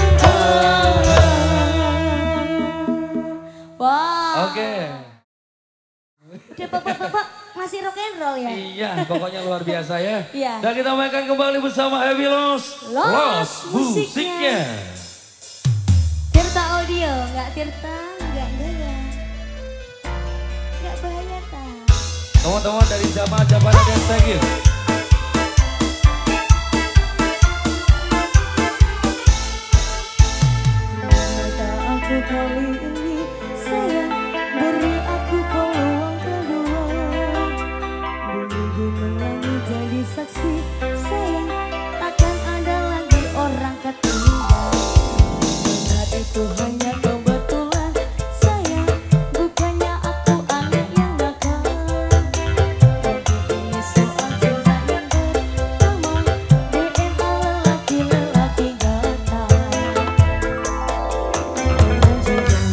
[SPEAKER 3] Wah.
[SPEAKER 1] Oke.
[SPEAKER 3] Udah bapak-bapak masih rock and roll ya?
[SPEAKER 1] Iya, pokoknya luar biasa ya.
[SPEAKER 3] Iya.
[SPEAKER 1] Dan kita mainkan kembali bersama Heavy Loss.
[SPEAKER 3] Loss
[SPEAKER 1] musiknya.
[SPEAKER 3] musiknya. Tirta Audio, nggak Tirta, nggak gaya, nggak bahaya tak.
[SPEAKER 1] Teman-teman dari jamaah Jabana Dance, thank you.
[SPEAKER 3] Kata aku kali ini sayang, beri aku peluang kedua. Bumi langit jadi saksi sayang, takkan ada lagi orang ketiga. Saat itu hanya kebetulan sayang, bukannya aku anak yang nakal. Tapi ini soal cinta yang pertama, D N A lelaki-lelaki gatal. Dengan jujur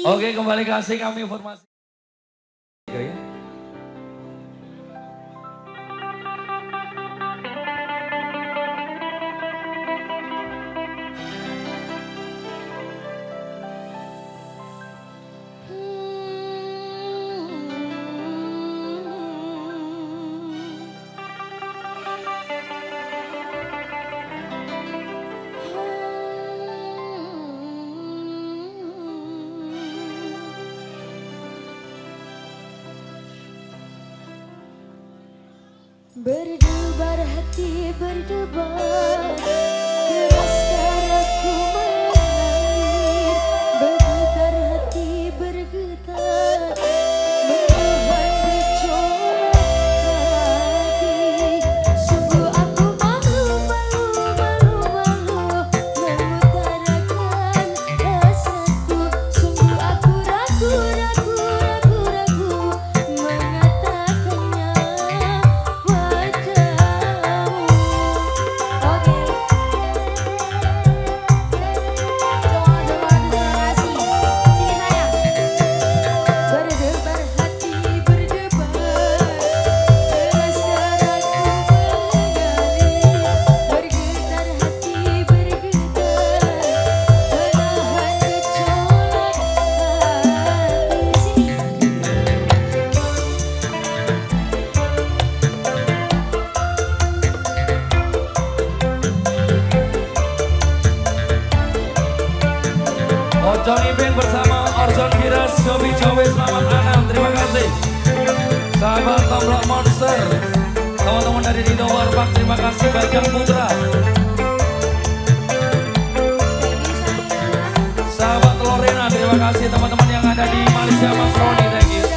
[SPEAKER 1] Oke, kembali kasih kami informasi. Ya.
[SPEAKER 3] Berdebar hati berdebar, keras darahku mengalir, bergetar hati bergetar, menahan gejolak hati. Sungguh aku malu, malu, malu, malu mengutarakan rasaku. Sungguh aku ragu, ragu, ragu, ragu mengatakannya.
[SPEAKER 1] Ojong Ipin bersama Orjon Giras, Jobi Jowi, selamat Anam, terima kasih. Sahabat Tomblok Monster, teman-teman dari Dino Warpak, terima kasih. Bajang Putra, sahabat Lorena, terima kasih. Teman-teman yang ada di Malaysia, Mas Roni, thank you.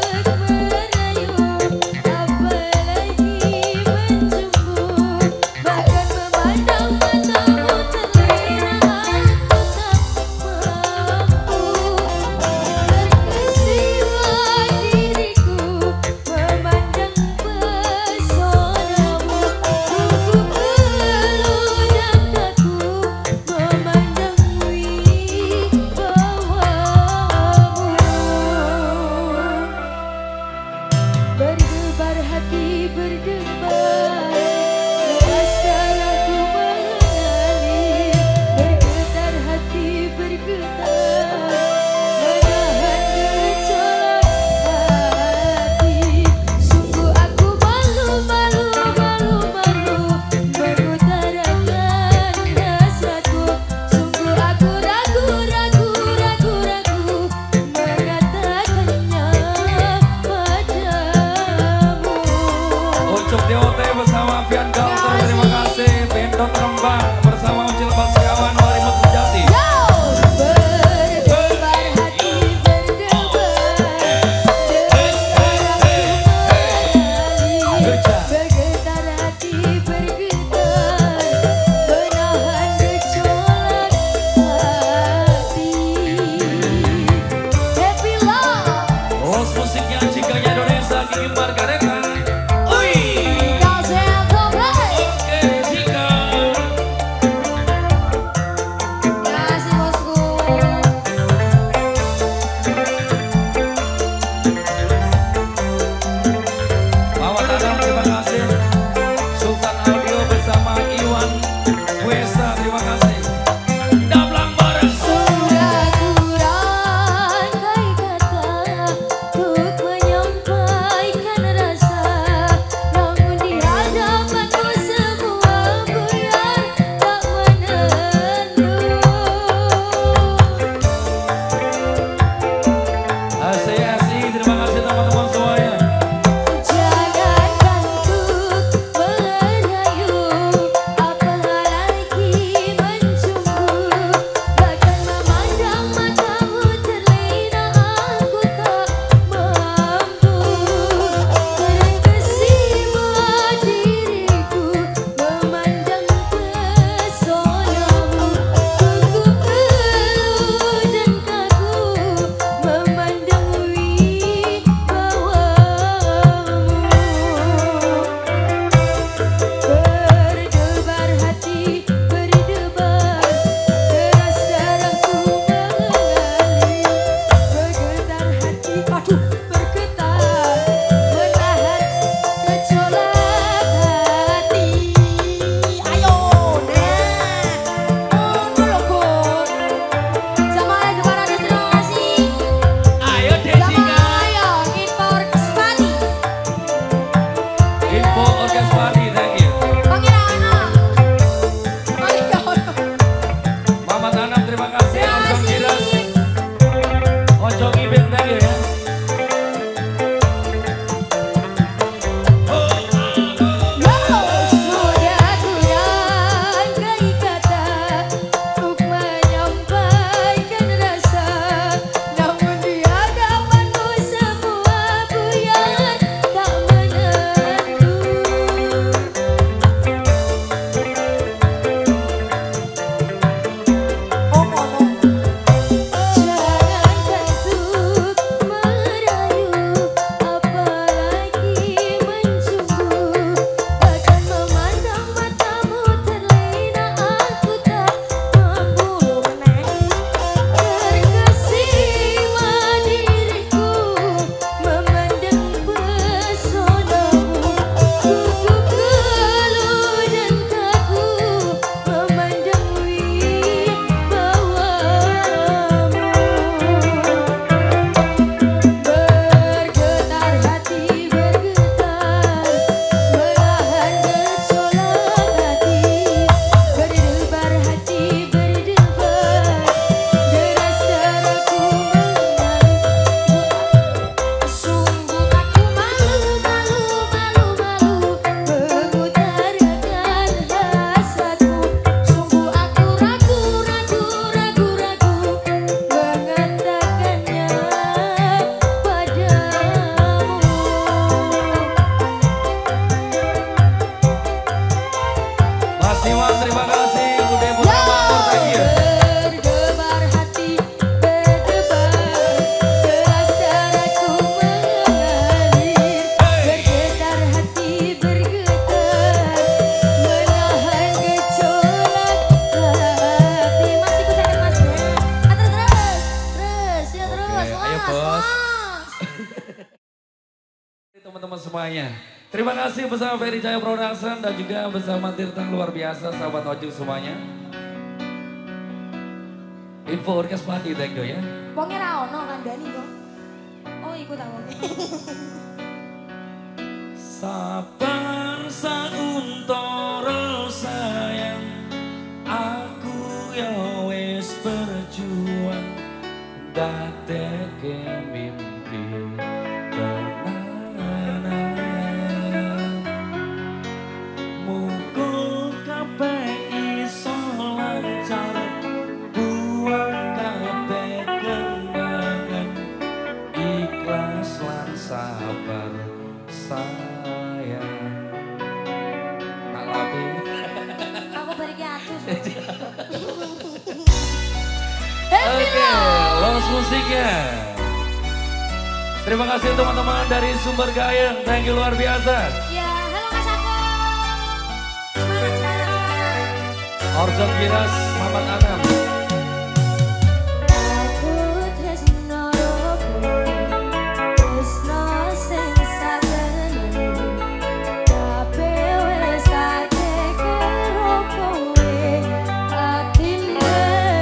[SPEAKER 3] Apalagi menjemput
[SPEAKER 1] Iwan, terima kasih. Bude Putra Makmur, thank you.
[SPEAKER 3] Berdebar hati, berdebar, deras darahku mengalir. Bergetar hati, bergetar, menahan gejolak hati. Mas, ikut saya mas. Atur terus, terus, ya terus,
[SPEAKER 1] Oke, ayo,
[SPEAKER 3] mas,
[SPEAKER 1] Bos.
[SPEAKER 3] mas.
[SPEAKER 1] Teman-teman semuanya. Terima kasih bersama Ferry Jaya Production dan juga bersama Tirta luar biasa sahabat ojek semuanya. Info orkes padi thank you ya.
[SPEAKER 3] Wongnya ra ono kandhani kok. Oh, ikut tak wong.
[SPEAKER 1] Sabar sauntara sayang, aku ya wis berjuang dadekke mimpi tenanan. Muga kabeh iso lancar, buang kabeh kenangan, ikhlas lan sabar sayang. Tak lapi.
[SPEAKER 3] Aku bariki atus.
[SPEAKER 1] Oke, los musiknya. Terima kasih teman-teman dari Sumber Gayeng, thank you luar biasa.
[SPEAKER 3] Ya, halo Mas Ako. Semangat, semangat, semangat.
[SPEAKER 1] Orjon Giras, Mamat Anam.
[SPEAKER 3] Aku tresno robo, tresno sing sateneng. Kabeh wis ate karo kowe, atine.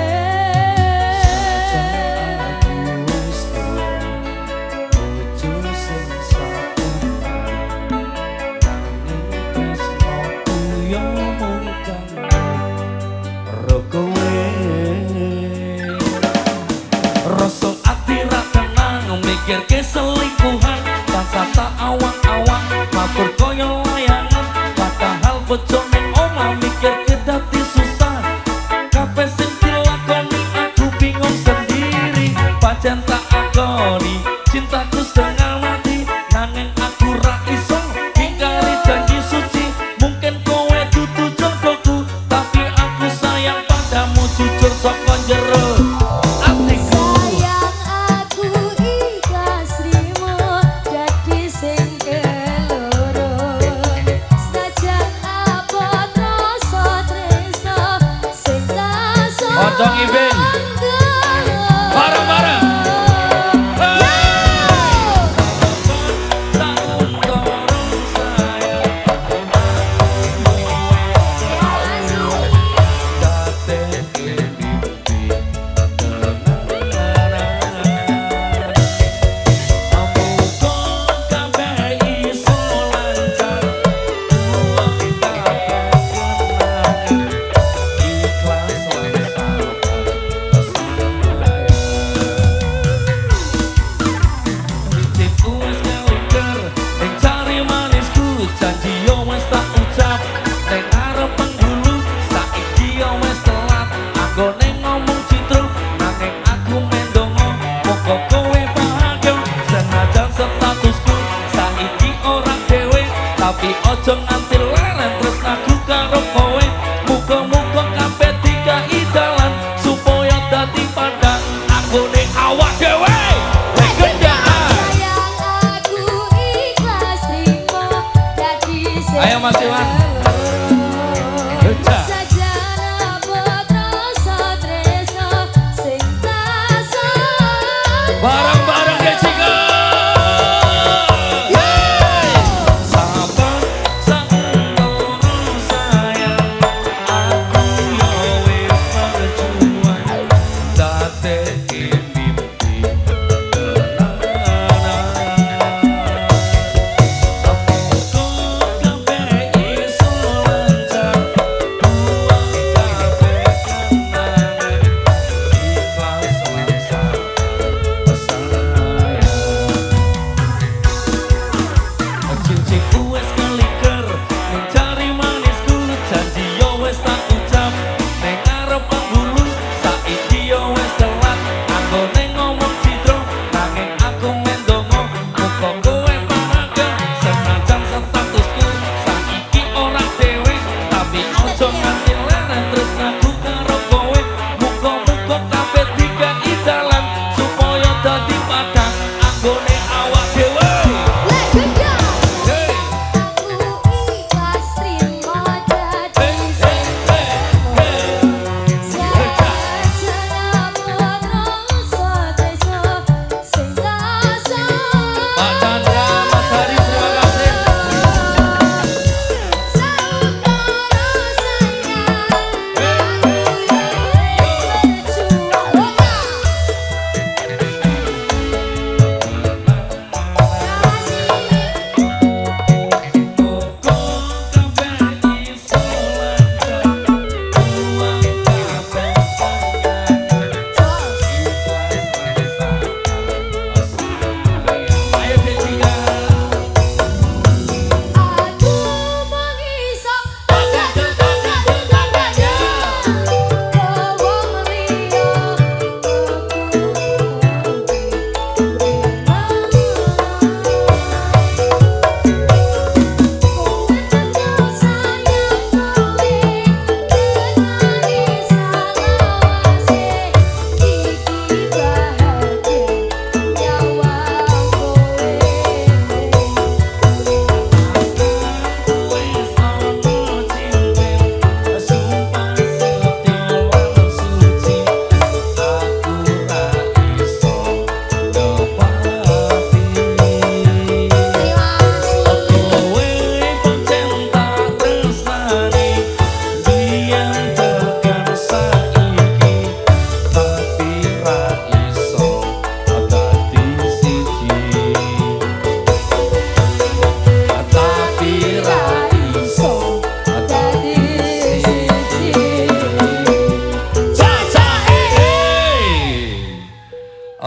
[SPEAKER 1] Rasa ati ra tenang mikir keselingkuhan, tansah tak awang-awang matur koyo layangan, padahal bojone omah mikir kedati susah. Kabeh sing dilakoni aku bingung sendiri, pancen tak akoni cintaku setengah mati, nanging aku ra iso ingkari janji suci. Mungkin kowe dudu jodohku, tapi aku sayang padamu jujur saka jero atiku.
[SPEAKER 3] Sayang aku ikhlas rimo dadi sing keloro. Senajan abot rasa tresno sing tak
[SPEAKER 1] Pocong Ibing. Bareng-bareng. Tapi ojo nganti leren tresnaku karo kowe, muga-muga kabeh dikai dalan supaya dadi padang aku ning awak dhewe. Gendaan.
[SPEAKER 3] Sayang aku ikhlas rimo dadi sing
[SPEAKER 1] Ayo Mas Iwan.
[SPEAKER 3] keloro. Senajan abot rasa tresno sing tak salah.
[SPEAKER 1] Bareng-bareng Jessica. Sabar sauntara sayang,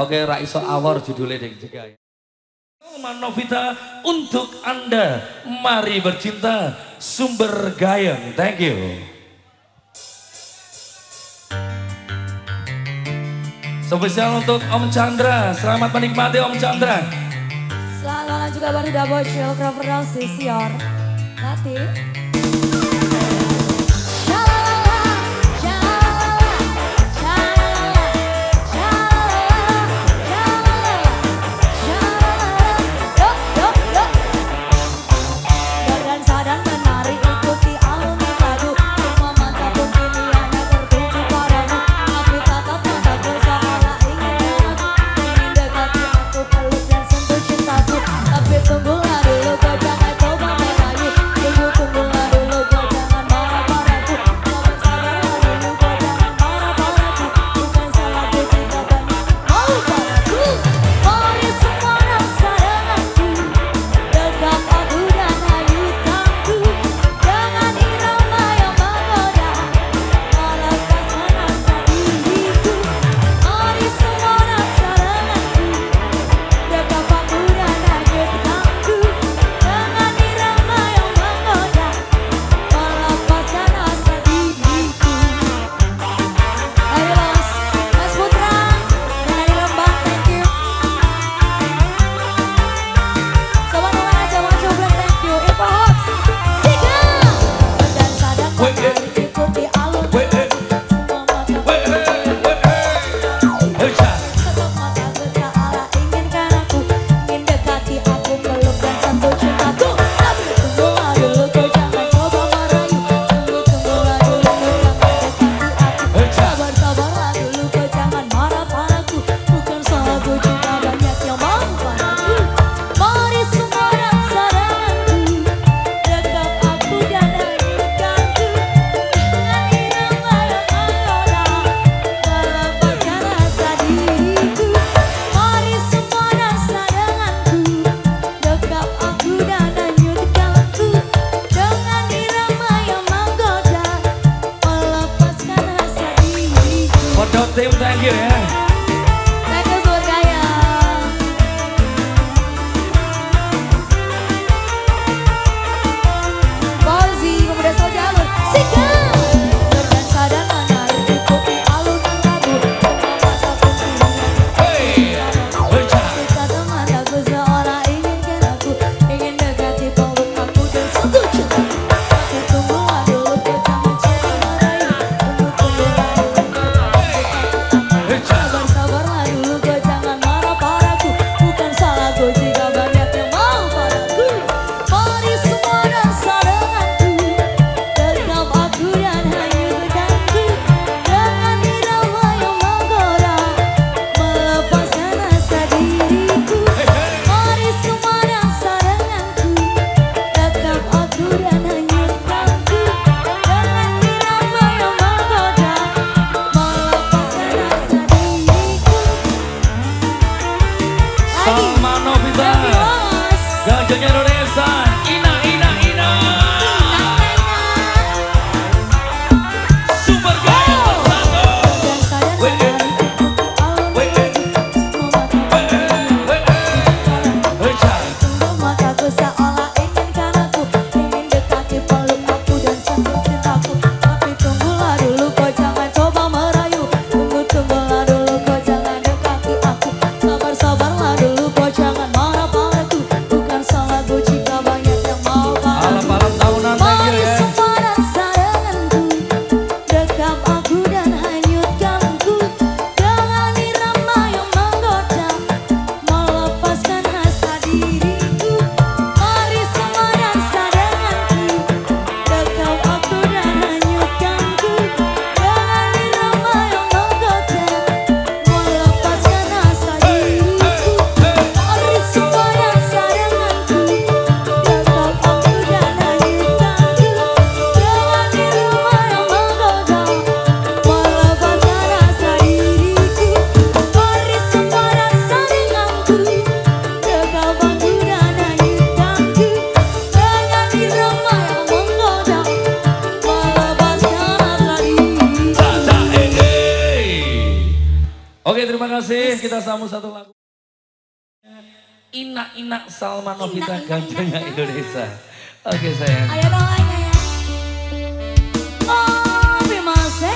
[SPEAKER 1] Oke, Raiso Awor judulnya deh juga ya. Novita untuk Anda, mari bercinta Sumber Gayeng. Thank you. Spesial untuk Om Chandra, selamat menikmati Om Chandra.
[SPEAKER 3] Selamat juga baru double chill Crawford Sisior. Nanti.
[SPEAKER 6] Tunggulah dulu kau jangan coba merayu. Tunggu tunggulah dulu kau jangan marah-marahku. Kau bersabarlah dulu kau jangan marah-marahku. Bukan salahku jika banyak mau padaku. Mari semua rasa denganku. Dekat aku dan hayukanku. Dengan irama yang menggoda. Melepaskan rasa diriku. Mari semua rasa denganku. Dekat aku dan hayukanku. Dengan irama yang menggoda, melepaskan rasa diriku. Ayo Mas, Mas Putra, dan dari Rembang, thank you. Sobat Nela aja maju Black, thank you. Info Hoax, Sika. Dan sadar mari ikuti alun. Semua mata Tetap mata bercahaya inginkan aku. Ingin dekati aku, peluk dan sentuh cintaku. Tapi tunggulah dulu kau jangan coba merayu. Tunggu tunggulah dulu kau jangan dekati aku. Sabar-sabarlah dulu kau jangan marah padaku. Bukan salahku jika banyak yang mau padaku. Mari semua rasa denganku. Dekat aku dan hayukanku. Dengan irama yang menggoda, melepaskan rasa diriku. Mari semua rasa denganku. Dekat aku dan hayukanku. Dengan irama yang menggoda, melepaskan rasa diriku.
[SPEAKER 1] Foto tim, thank you ya.
[SPEAKER 6] Thank you Sumber Gayeng. Fauzi, pemuda Sol Jalur, Sika. Berdansa dan menari ikuti alunan lagu. Semua mata
[SPEAKER 1] Hey,
[SPEAKER 6] Kita teman aku seolah inginkan aku. Ingin dekati peluk aku dan sentuh cintaku. Tapi tunggulah dulu kau jangan coba merayu. Tunggu tunggulah dulu kau jangan dekati aku.
[SPEAKER 1] terima kasih. Kita sambung satu lagu. Ina-ina Salma Novita Gantengnya Indonesia. Oke sayang.
[SPEAKER 6] Ayo doanya ya. Oh, Bimase.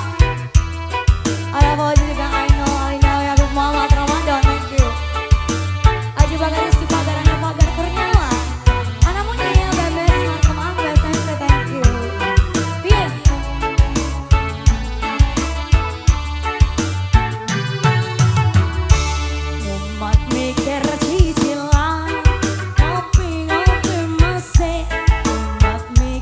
[SPEAKER 6] Ada bawa juga Aino, Aino ya Buk Muhammad Ramadan, thank you. Aji Bagar Rizky Pagar, Anak Pagar Kurniawa. Anak Munyanya Bebes, Markom Ambes, thank you. Bien. Umat mikir cicilan, ngopi-ngopi masih. Umat mikir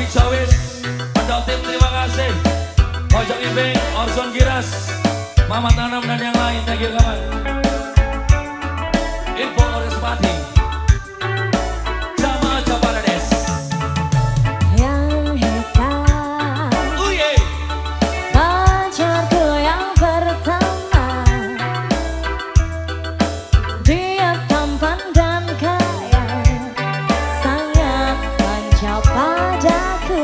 [SPEAKER 1] Jawis, Pendok Tim terima kasih. Pojok Ibing, Orson Giras, Mama Tanam dan yang lain. Thank you kawan. Info Oris Pati. Jamaah Jabarades.
[SPEAKER 3] Yang hebat,
[SPEAKER 1] Uye.
[SPEAKER 3] pacarku yang pertama. Dia tampan dan kaya, sangat manja padaku.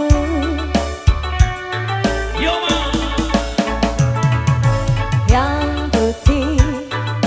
[SPEAKER 1] Yo ma.
[SPEAKER 3] Yang putih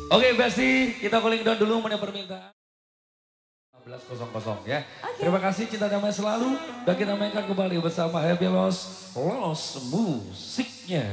[SPEAKER 1] Oke Besti, kita calling down dulu menit permintaan. lima belas nol nol ya. Okay. Terima kasih, cinta damai selalu. Dan kita mainkan kembali bersama Happy Loss, Loss musiknya.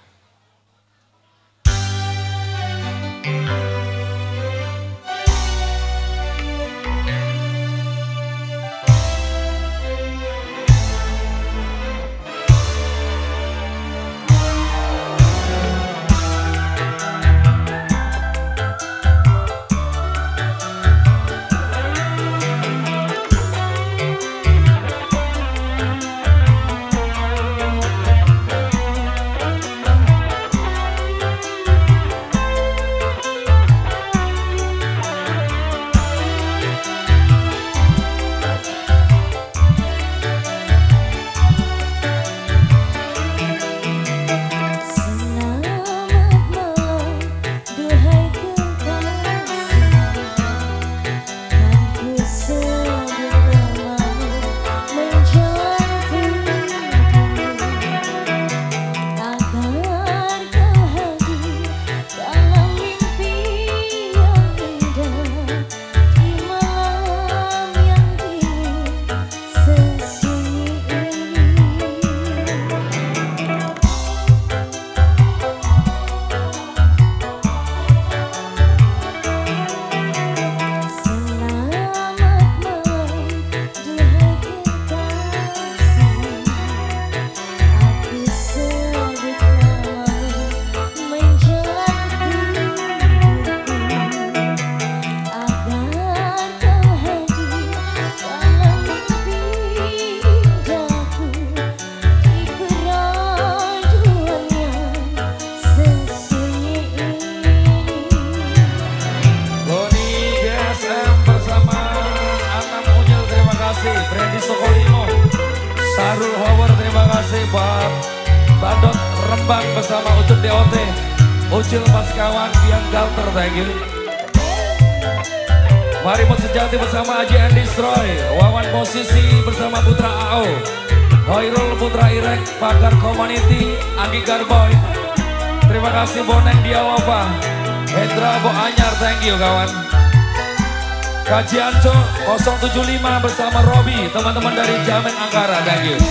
[SPEAKER 1] Bandot Rembang bersama Ucup D O T, Ucil Mas Kawan, Biang Galter, thank you. Marimut Sejati bersama Aji and Destroy, Wawan Posisi bersama Putra A O, Hoirul Putra Irek, Pakar Community, Anggi Garboy. Terima kasih Boneng Diawapa, Hendra Bo Anyar, thank you kawan. Kajian Cok nol tujuh lima bersama Robi, teman-teman dari Jamin Angkara, thank you.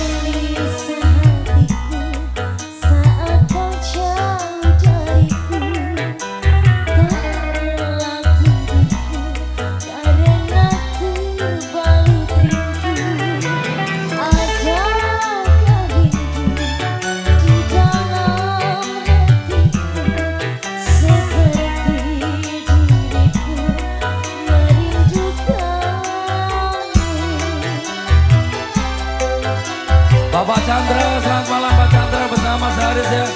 [SPEAKER 1] Bapak Chandra, selamat malam Pak Chandra bersama Saris ya.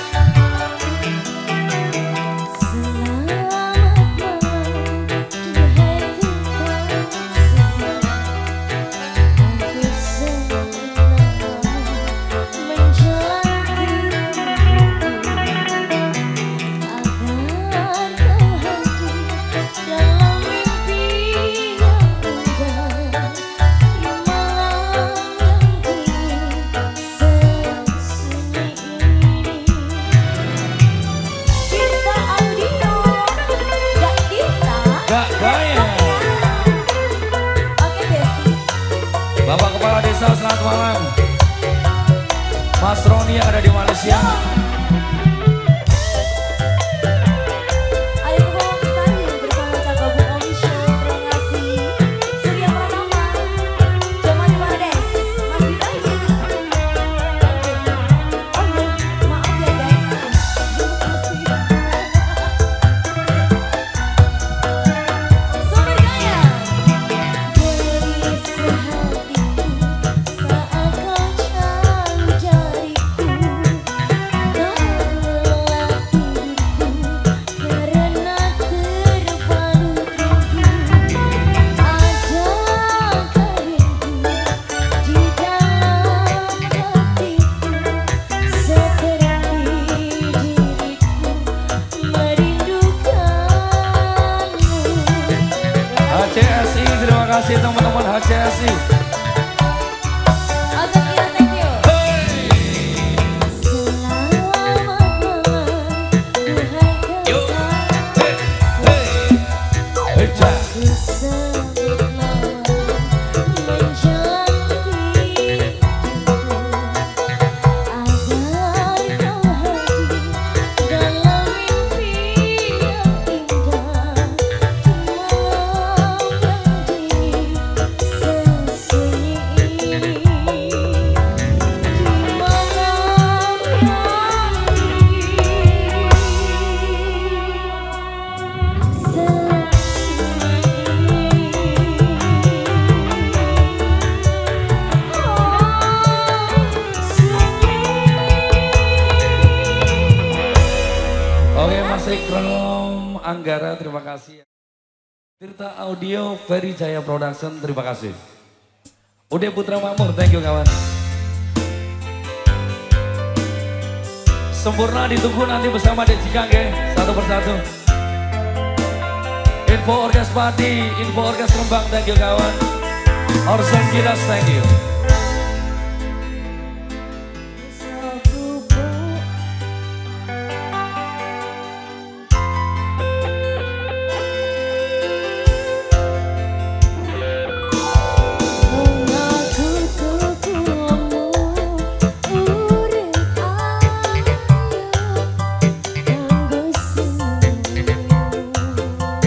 [SPEAKER 1] Bapak Kepala Desa, selamat malam. Mas Roni yang ada di Malaysia. H C S I, terima kasih teman-teman H C S I. Hey. terima kasih. Tirta Audio, Ferry Jaya Production, terima kasih. Ude Putra Makmur, thank you kawan. Sempurna ditunggu nanti bersama Dek Jikang ya, satu persatu. Info Orkes Pati, Info Orkes Rembang, thank you kawan. Orson Kiras, thank you.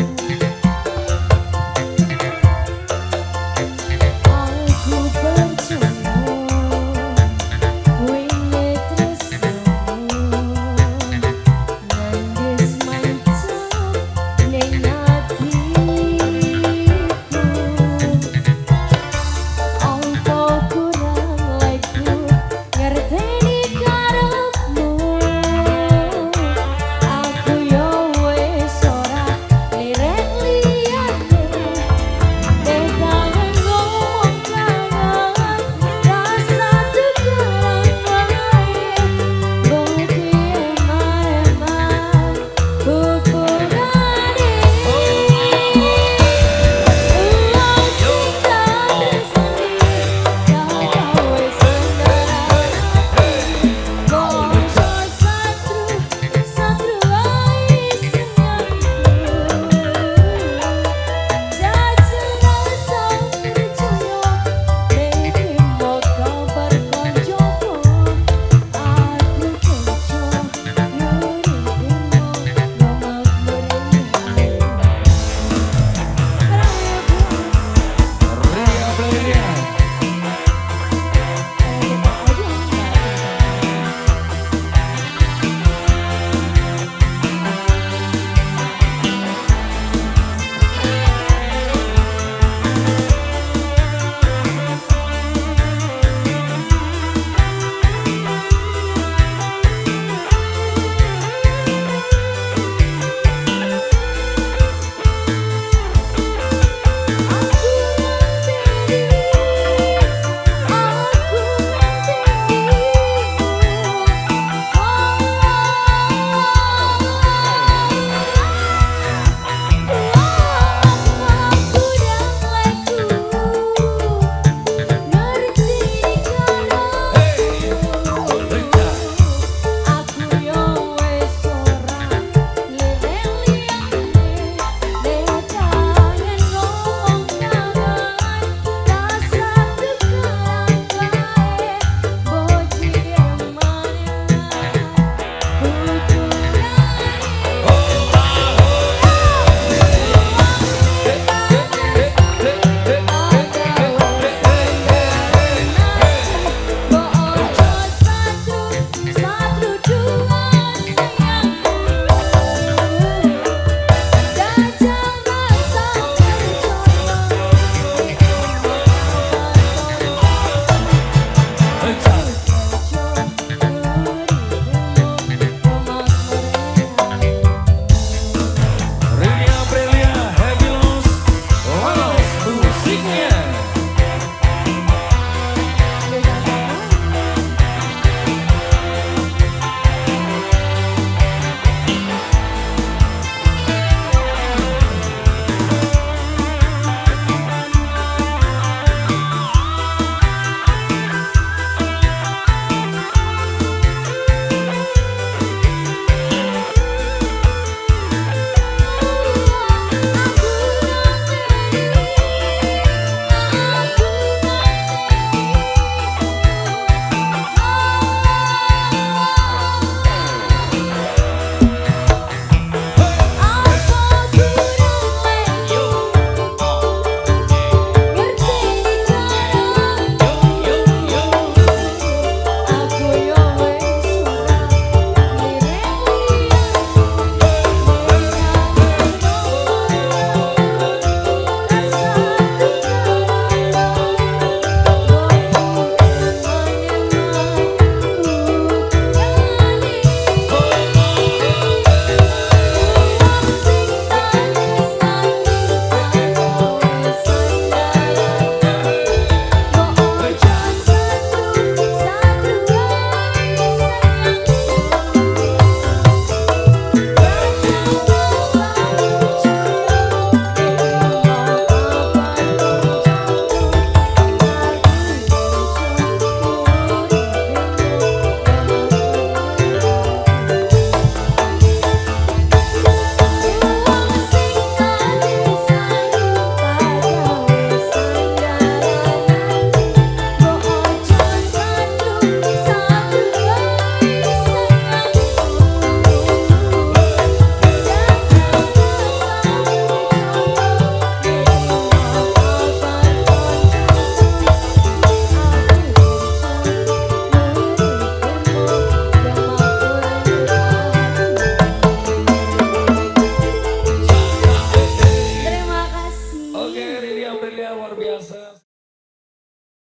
[SPEAKER 3] Aku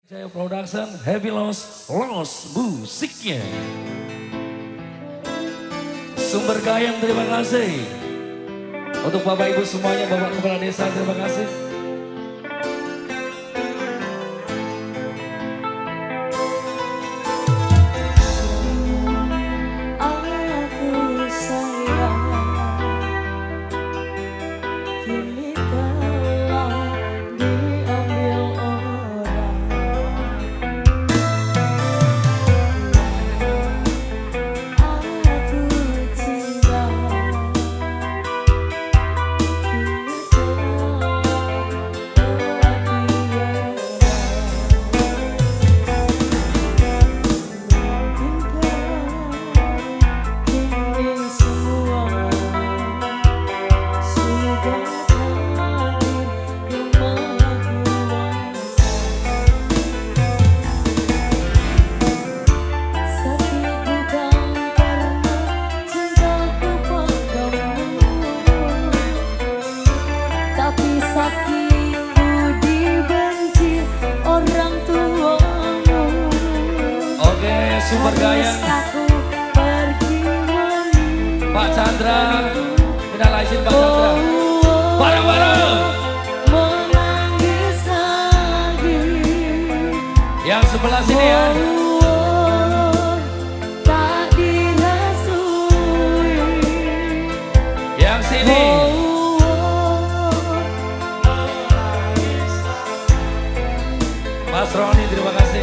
[SPEAKER 1] Jaya Production, Happy Loss, Loss musiknya. Sumber Gayam, terima kasih. Untuk Bapak Ibu semuanya, Bapak Kepala Desa, terima kasih.
[SPEAKER 3] Aku sayang, kini telah diambil orang. Aku cinta, kini
[SPEAKER 1] Sumber Gayam, Pak Chandra, minal aizin Pak Chandra, bareng-bareng. Yang sebelah sini ya. Yang sini. Mas Roni, terima kasih.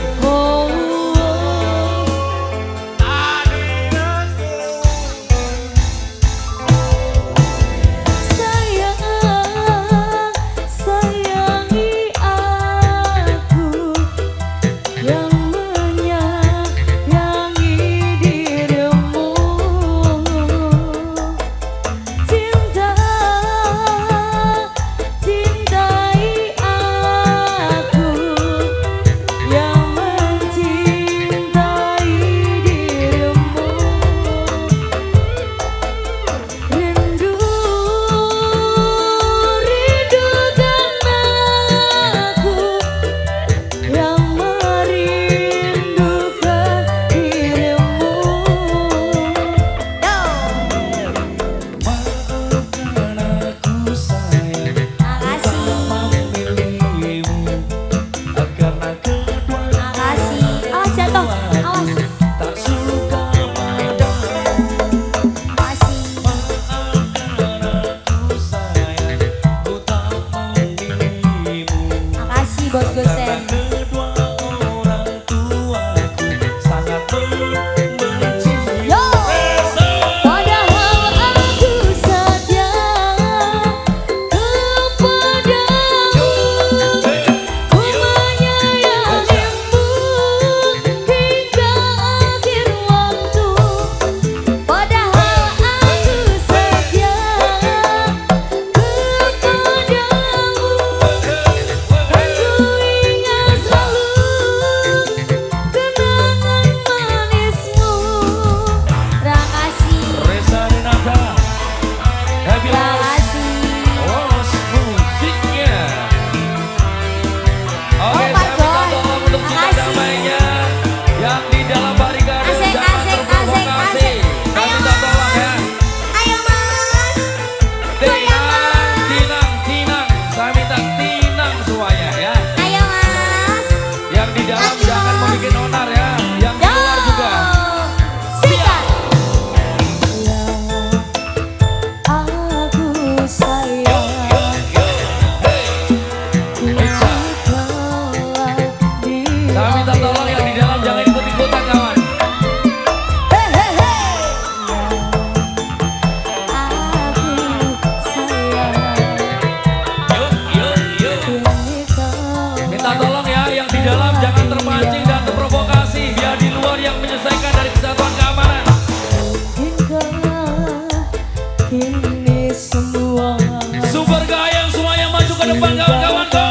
[SPEAKER 1] Sumber Gayam semuanya maju ke depan kawan-kawan, go!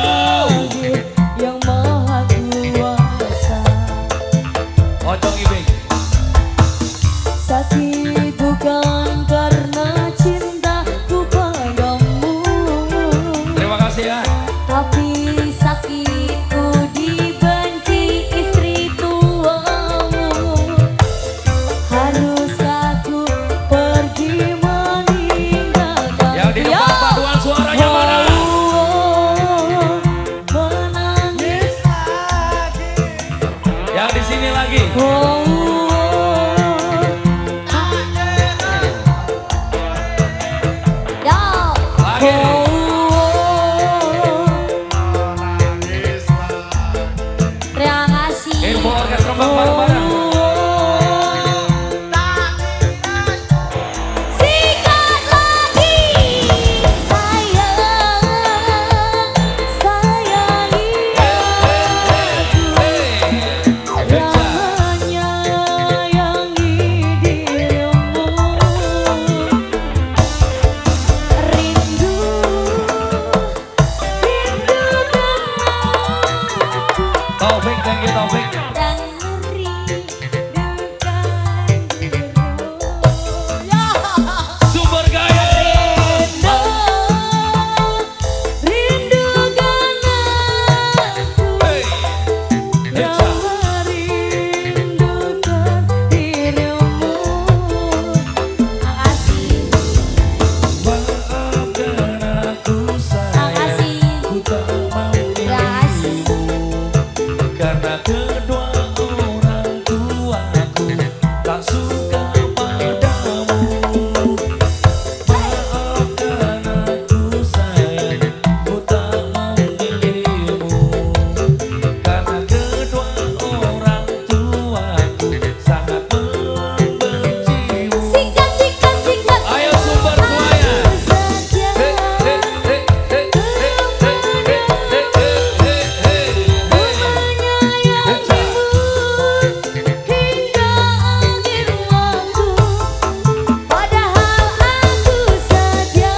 [SPEAKER 3] Yang maha kuasa.
[SPEAKER 1] Ocong Ibing.
[SPEAKER 3] Sakit bukan karena cintaku padamu.
[SPEAKER 1] Terima kasih ya.
[SPEAKER 3] Tapi sakitku dibenci
[SPEAKER 1] Taufik.
[SPEAKER 3] Dan merindukan dirimu. Ya.
[SPEAKER 1] Sumber Gaya.
[SPEAKER 3] Rindukan aku.
[SPEAKER 1] Hey.
[SPEAKER 3] Yang
[SPEAKER 1] Eca.
[SPEAKER 3] merindukan dirimu. Makasih.
[SPEAKER 1] Maafkan aku sayang,
[SPEAKER 3] Makasih.
[SPEAKER 1] ku tak mau
[SPEAKER 3] Makasih.
[SPEAKER 1] dirimu. Karena kedua orang tuaku tak suka padamu. Maafkan aku sayang, ku tak mau dirimu. Karena kedua orang tuaku sangat membencimu.
[SPEAKER 3] Sikat, sikat, sikat.
[SPEAKER 1] Ayo sumber semuanya.
[SPEAKER 3] Aku saja.
[SPEAKER 1] Hey, hey, hey, hey, hey, hey, hey, hey, hey, hey, hey.
[SPEAKER 3] Hingga akhir waktu. Padahal aku saja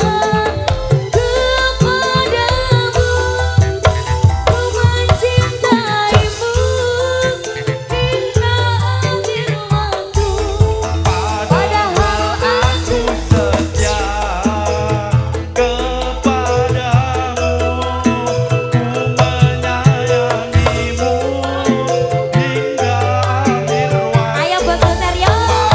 [SPEAKER 3] kepadamu. Ku mencintaimu hingga akhir waktu. Padahal aku
[SPEAKER 1] Setia kepadamu, ku menyayangimu hingga akhir waktu.
[SPEAKER 3] Ayo Bos Stereo.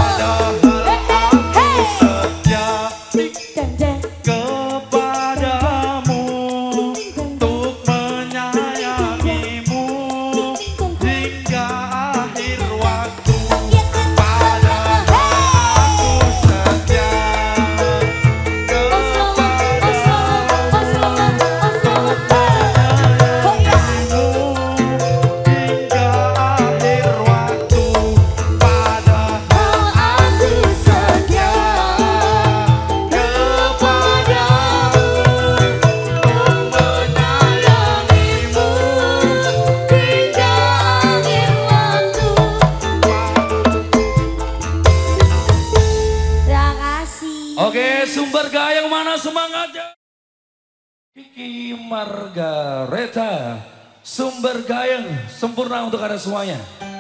[SPEAKER 3] Hei, hei,
[SPEAKER 1] Setia
[SPEAKER 3] dan dan.
[SPEAKER 1] kepadamu, untuk menyayangimu hingga akhir waktu. Padahal aku setia hingga akhir waktu. Padahal
[SPEAKER 3] Aku setia
[SPEAKER 1] kepadamu, menyayangimu
[SPEAKER 3] hingga akhir waktu. Terima kasih.
[SPEAKER 1] Oke, sumber gayang mana semangatnya? Kiki Margareta, sumber gayang sempurna untuk Anda semuanya.